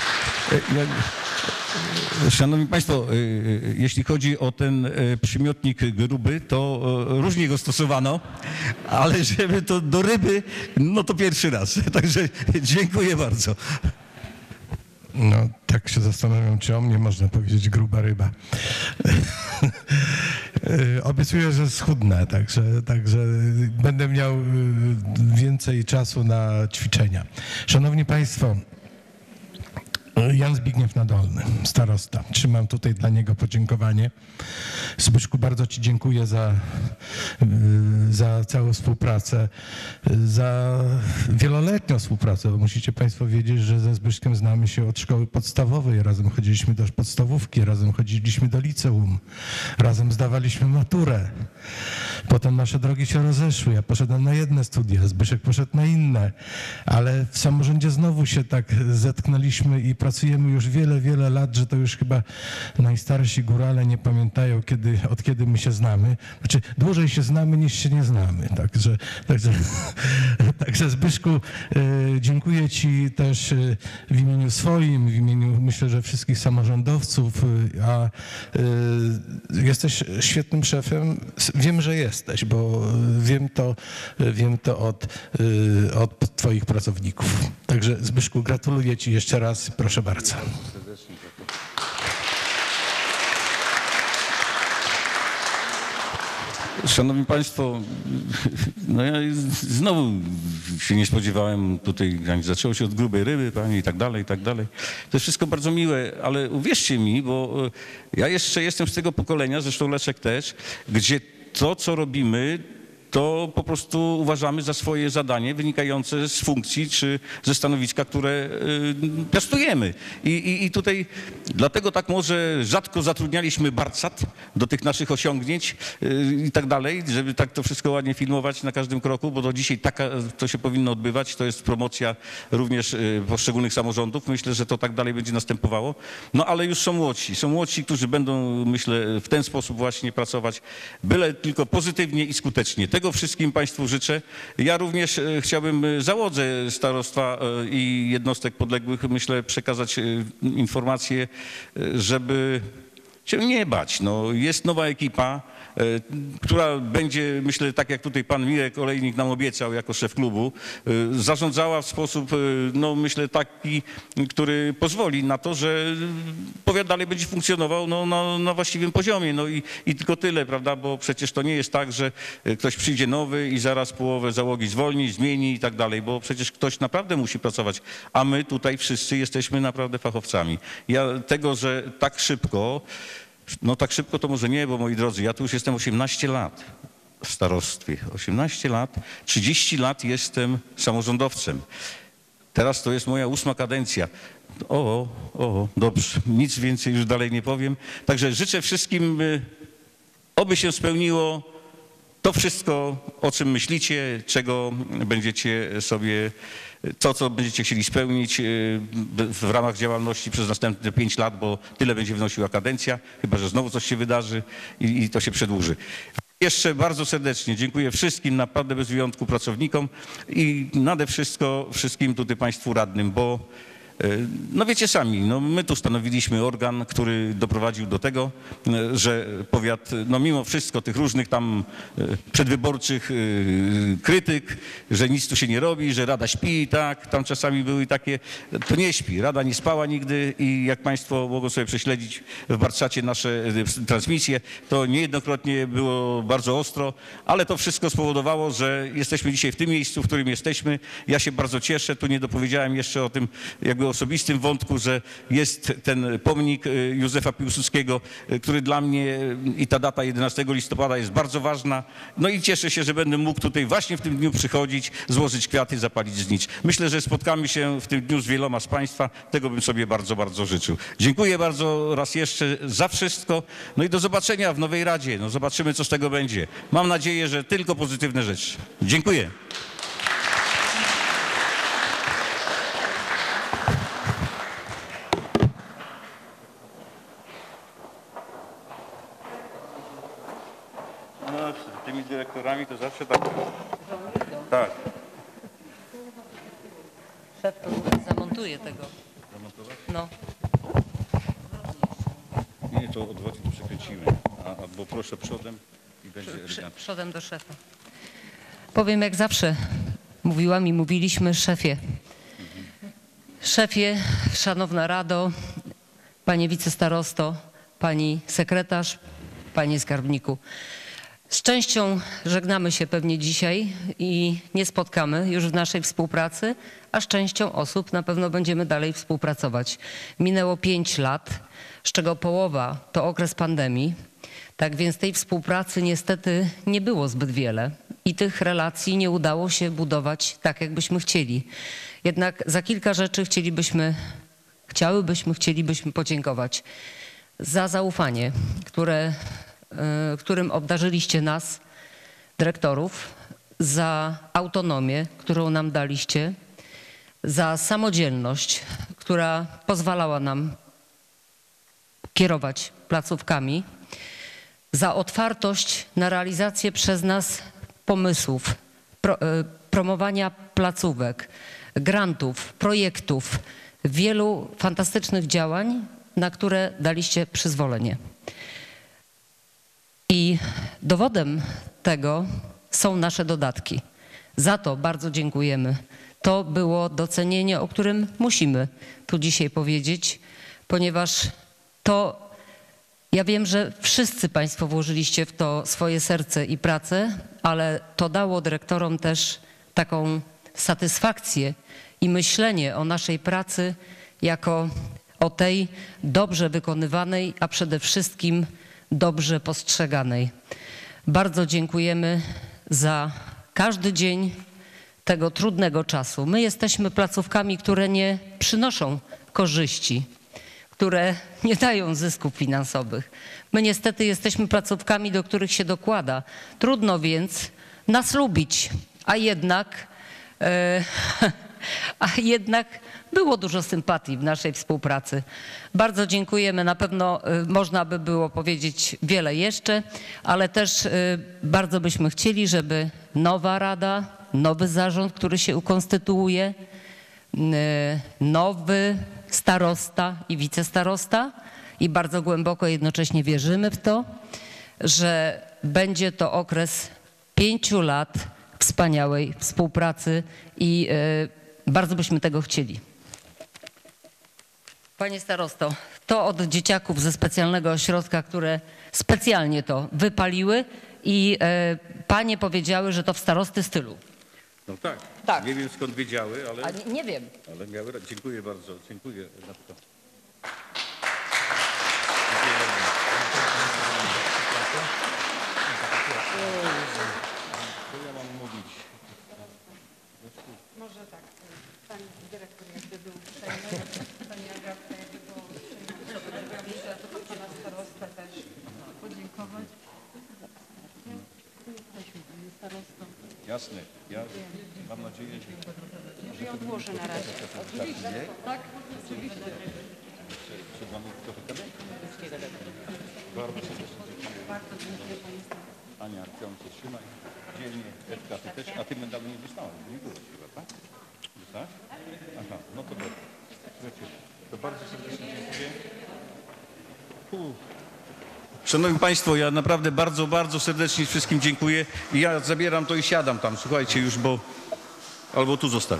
Szanowni Państwo, jeśli chodzi o ten przymiotnik gruby, to różnie go stosowano, ale żeby to do ryby, no to pierwszy raz. Także dziękuję bardzo. No, tak się zastanawiam, czy o mnie można powiedzieć gruba ryba. Obiecuję, że schudnę, także, także będę miał więcej czasu na ćwiczenia. Szanowni Państwo, Jan Zbigniew Nadolny, starosta. Trzymam tutaj dla niego podziękowanie. Zbyszku, bardzo Ci dziękuję za, za całą współpracę, za wieloletnią współpracę, bo musicie Państwo wiedzieć, że ze Zbyszkiem znamy się od szkoły podstawowej. Razem chodziliśmy do podstawówki, razem chodziliśmy do liceum, razem zdawaliśmy maturę. Potem nasze drogi się rozeszły. Ja poszedłem na jedne studia, Zbyszek poszedł na inne, ale w samorządzie znowu się tak zetknęliśmy i pracujemy już wiele, wiele lat, że to już chyba najstarsi górale nie pamiętają, kiedy, od kiedy my się znamy. Znaczy, dłużej się znamy, niż się nie znamy. Także, także, także Zbyszku, e, dziękuję Ci też w imieniu swoim, w imieniu, myślę, że wszystkich samorządowców, a e, jesteś świetnym szefem. Wiem, że jesteś, bo wiem to, wiem to od, od Twoich pracowników. Także Zbyszku, gratuluję Ci jeszcze raz. Proszę bardzo. Szanowni Państwo, no ja znowu się nie spodziewałem tutaj, zaczęło się od grubej ryby, pani i tak dalej, i tak dalej. To jest wszystko bardzo miłe, ale uwierzcie mi, bo ja jeszcze jestem z tego pokolenia, zresztą Leszek też, gdzie to, co robimy, to po prostu uważamy za swoje zadanie wynikające z funkcji czy ze stanowiska, które piastujemy. I, i, i tutaj dlatego tak może rzadko zatrudnialiśmy Barcat do tych naszych osiągnięć i tak dalej, żeby tak to wszystko ładnie filmować na każdym kroku, bo do dzisiaj taka, to się powinno odbywać, to jest promocja również poszczególnych samorządów. Myślę, że to tak dalej będzie następowało. No ale już są młodsi, są młodsi, którzy będą, myślę, w ten sposób właśnie pracować, byle tylko pozytywnie i skutecznie. Tego wszystkim Państwu życzę. Ja również chciałbym załodze starostwa i jednostek podległych, myślę, przekazać informację, żeby się nie bać. No, jest nowa ekipa, która będzie, myślę, tak jak tutaj pan Mirek Olejnik nam obiecał jako szef klubu, zarządzała w sposób, no myślę, taki, który pozwoli na to, że powiat dalej będzie funkcjonował no, na, na właściwym poziomie. No i, i tylko tyle, prawda, bo przecież to nie jest tak, że ktoś przyjdzie nowy i zaraz połowę załogi zwolni, zmieni i tak dalej, bo przecież ktoś naprawdę musi pracować, a my tutaj wszyscy jesteśmy naprawdę fachowcami. Ja tego, że tak szybko, no tak szybko to może nie, bo moi drodzy, ja tu już jestem osiemnaście lat w starostwie. osiemnaście lat, trzydzieści lat jestem samorządowcem. Teraz to jest moja ósma kadencja. O, o, dobrze, nic więcej już dalej nie powiem. Także życzę wszystkim, oby się spełniło to wszystko, o czym myślicie, czego będziecie sobie, to, co będziecie chcieli spełnić w ramach działalności przez następne pięć lat, bo tyle będzie wnosiła kadencja, chyba że znowu coś się wydarzy i, i to się przedłuży. Jeszcze bardzo serdecznie dziękuję wszystkim, naprawdę bez wyjątku pracownikom i nade wszystko wszystkim tutaj Państwu radnym, bo no wiecie sami, no my tu stanowiliśmy organ, który doprowadził do tego, że powiat, no mimo wszystko tych różnych tam przedwyborczych krytyk, że nic tu się nie robi, że Rada śpi, tak, tam czasami były takie, to nie śpi, Rada nie spała nigdy i jak Państwo mogą sobie prześledzić w Barcacie nasze transmisje, to niejednokrotnie było bardzo ostro, ale to wszystko spowodowało, że jesteśmy dzisiaj w tym miejscu, w którym jesteśmy. Ja się bardzo cieszę, tu nie dopowiedziałem jeszcze o tym jakby osobistym wątku, że jest ten pomnik Józefa Piłsudskiego, który dla mnie i ta data jedenastego listopada jest bardzo ważna. No i cieszę się, że będę mógł tutaj właśnie w tym dniu przychodzić, złożyć kwiaty, zapalić znicz. Myślę, że spotkamy się w tym dniu z wieloma z Państwa. Tego bym sobie bardzo, bardzo życzył. Dziękuję bardzo raz jeszcze za wszystko. No i do zobaczenia w nowej Radzie. No zobaczymy, co z tego będzie. Mam nadzieję, że tylko pozytywne rzeczy. Dziękuję. No, z tymi dyrektorami to zawsze tak. Tak. Szef to zamontuje tego. Zamontować? No. Nie, to odwrotnie to przekręcimy. A, albo proszę przodem i będzie elegancko. Przodem do szefa. Powiem jak zawsze. Mówiłam i mówiliśmy szefie. Szefie, szanowna Rado, panie wicestarosto, pani sekretarz, panie skarbniku. Z częścią żegnamy się pewnie dzisiaj i nie spotkamy już w naszej współpracy, a z częścią osób na pewno będziemy dalej współpracować. Minęło pięć lat, z czego połowa to okres pandemii, tak więc tej współpracy niestety nie było zbyt wiele i tych relacji nie udało się budować tak, jakbyśmy chcieli. Jednak za kilka rzeczy chcielibyśmy, chciałybyśmy, chcielibyśmy podziękować za zaufanie, które którym obdarzyliście nas, dyrektorów, za autonomię, którą nam daliście, za samodzielność, która pozwalała nam kierować placówkami, za otwartość na realizację przez nas pomysłów, pro, promowania placówek, grantów, projektów, wielu fantastycznych działań, na które daliście przyzwolenie. I dowodem tego są nasze dodatki. Za to bardzo dziękujemy. To było docenienie, o którym musimy tu dzisiaj powiedzieć, ponieważ to Ja wiem, że wszyscy Państwo włożyliście w to swoje serce i pracę, ale to dało dyrektorom też taką satysfakcję i myślenie o naszej pracy jako o tej dobrze wykonywanej, a przede wszystkim dobrze postrzeganej. Bardzo dziękujemy za każdy dzień tego trudnego czasu. My jesteśmy placówkami, które nie przynoszą korzyści, które nie dają zysków finansowych. My niestety jesteśmy placówkami, do których się dokłada. Trudno więc nas lubić, a jednak, e, a jednak było dużo sympatii w naszej współpracy. Bardzo dziękujemy. Na pewno e, można by było powiedzieć wiele jeszcze, ale też e, bardzo byśmy chcieli, żeby nowa rada, nowy zarząd, który się ukonstytuuje, e, nowy starosta i wicestarosta i bardzo głęboko jednocześnie wierzymy w to, że będzie to okres pięciu lat wspaniałej współpracy i y, bardzo byśmy tego chcieli. Panie starosto, to od dzieciaków ze specjalnego ośrodka, które specjalnie to wypaliły i y, panie powiedziały, że to w starosty stylu. No tak. Tak. Nie wiem skąd wiedziały, ale, A nie, nie wiem. ale miały. ra- Dziękuję bardzo. Dziękuję za to. Co ja mam mówić? Może tak, pan dyrektor jakby był uprzejmy, pani Agatka jakby było uprzejma, myślę, to pana starosta też podziękować. Jesteśmy panie starostą. Jasne. Ja mam nadzieję, że... Ja odłożę na razie. Oczywiście. Tak, oczywiście. Przed wami trochę kadencji. Bardzo serdecznie dziękuję. Bardzo dziękuję panie starosto. Ania, chciałem cię trzymać. Dzielnie, Ewka, ty też. A ty medalu nie dostałeś. Nie było chyba, tak? Dostałaś? Aha, no to dobrze. Słuchajcie, to bardzo serdecznie dziękuję. Uff. Szanowni Państwo, ja naprawdę bardzo, bardzo serdecznie wszystkim dziękuję. I ja zabieram to i siadam tam, słuchajcie już, bo... Albo tu zostawię.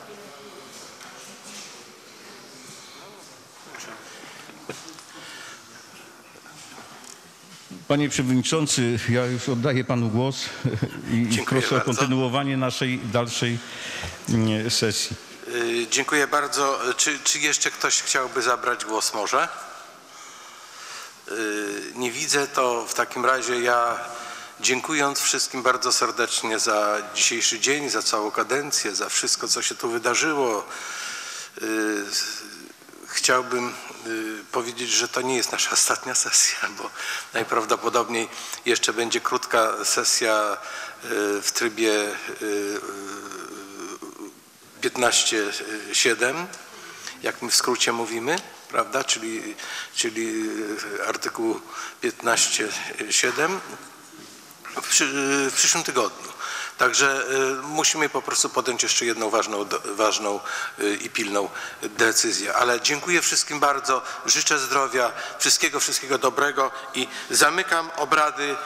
Panie Przewodniczący, ja już oddaję Panu głos i Dziękuję proszę o bardzo. kontynuowanie naszej dalszej mm, sesji. Y, Dziękuję bardzo. Czy, czy jeszcze ktoś chciałby zabrać głos może? Y, Nie widzę, to w takim razie ja, dziękując wszystkim bardzo serdecznie za dzisiejszy dzień, za całą kadencję, za wszystko, co się tu wydarzyło, y, chciałbym y, powiedzieć, że to nie jest nasza ostatnia sesja, bo najprawdopodobniej jeszcze będzie krótka sesja y, w trybie y, piętnaście siedem, jak my w skrócie mówimy, prawda, czyli, czyli artykuł piętnaście siedem w, przy, w przyszłym tygodniu. Także y, musimy po prostu podjąć jeszcze jedną ważną, do, ważną y, i pilną decyzję. Ale dziękuję wszystkim bardzo, życzę zdrowia, wszystkiego, wszystkiego dobrego i zamykam obrady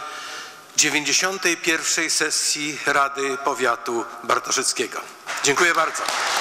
dziewięćdziesiątej pierwszej sesji Rady Powiatu Bartoszyckiego. Dziękuję bardzo.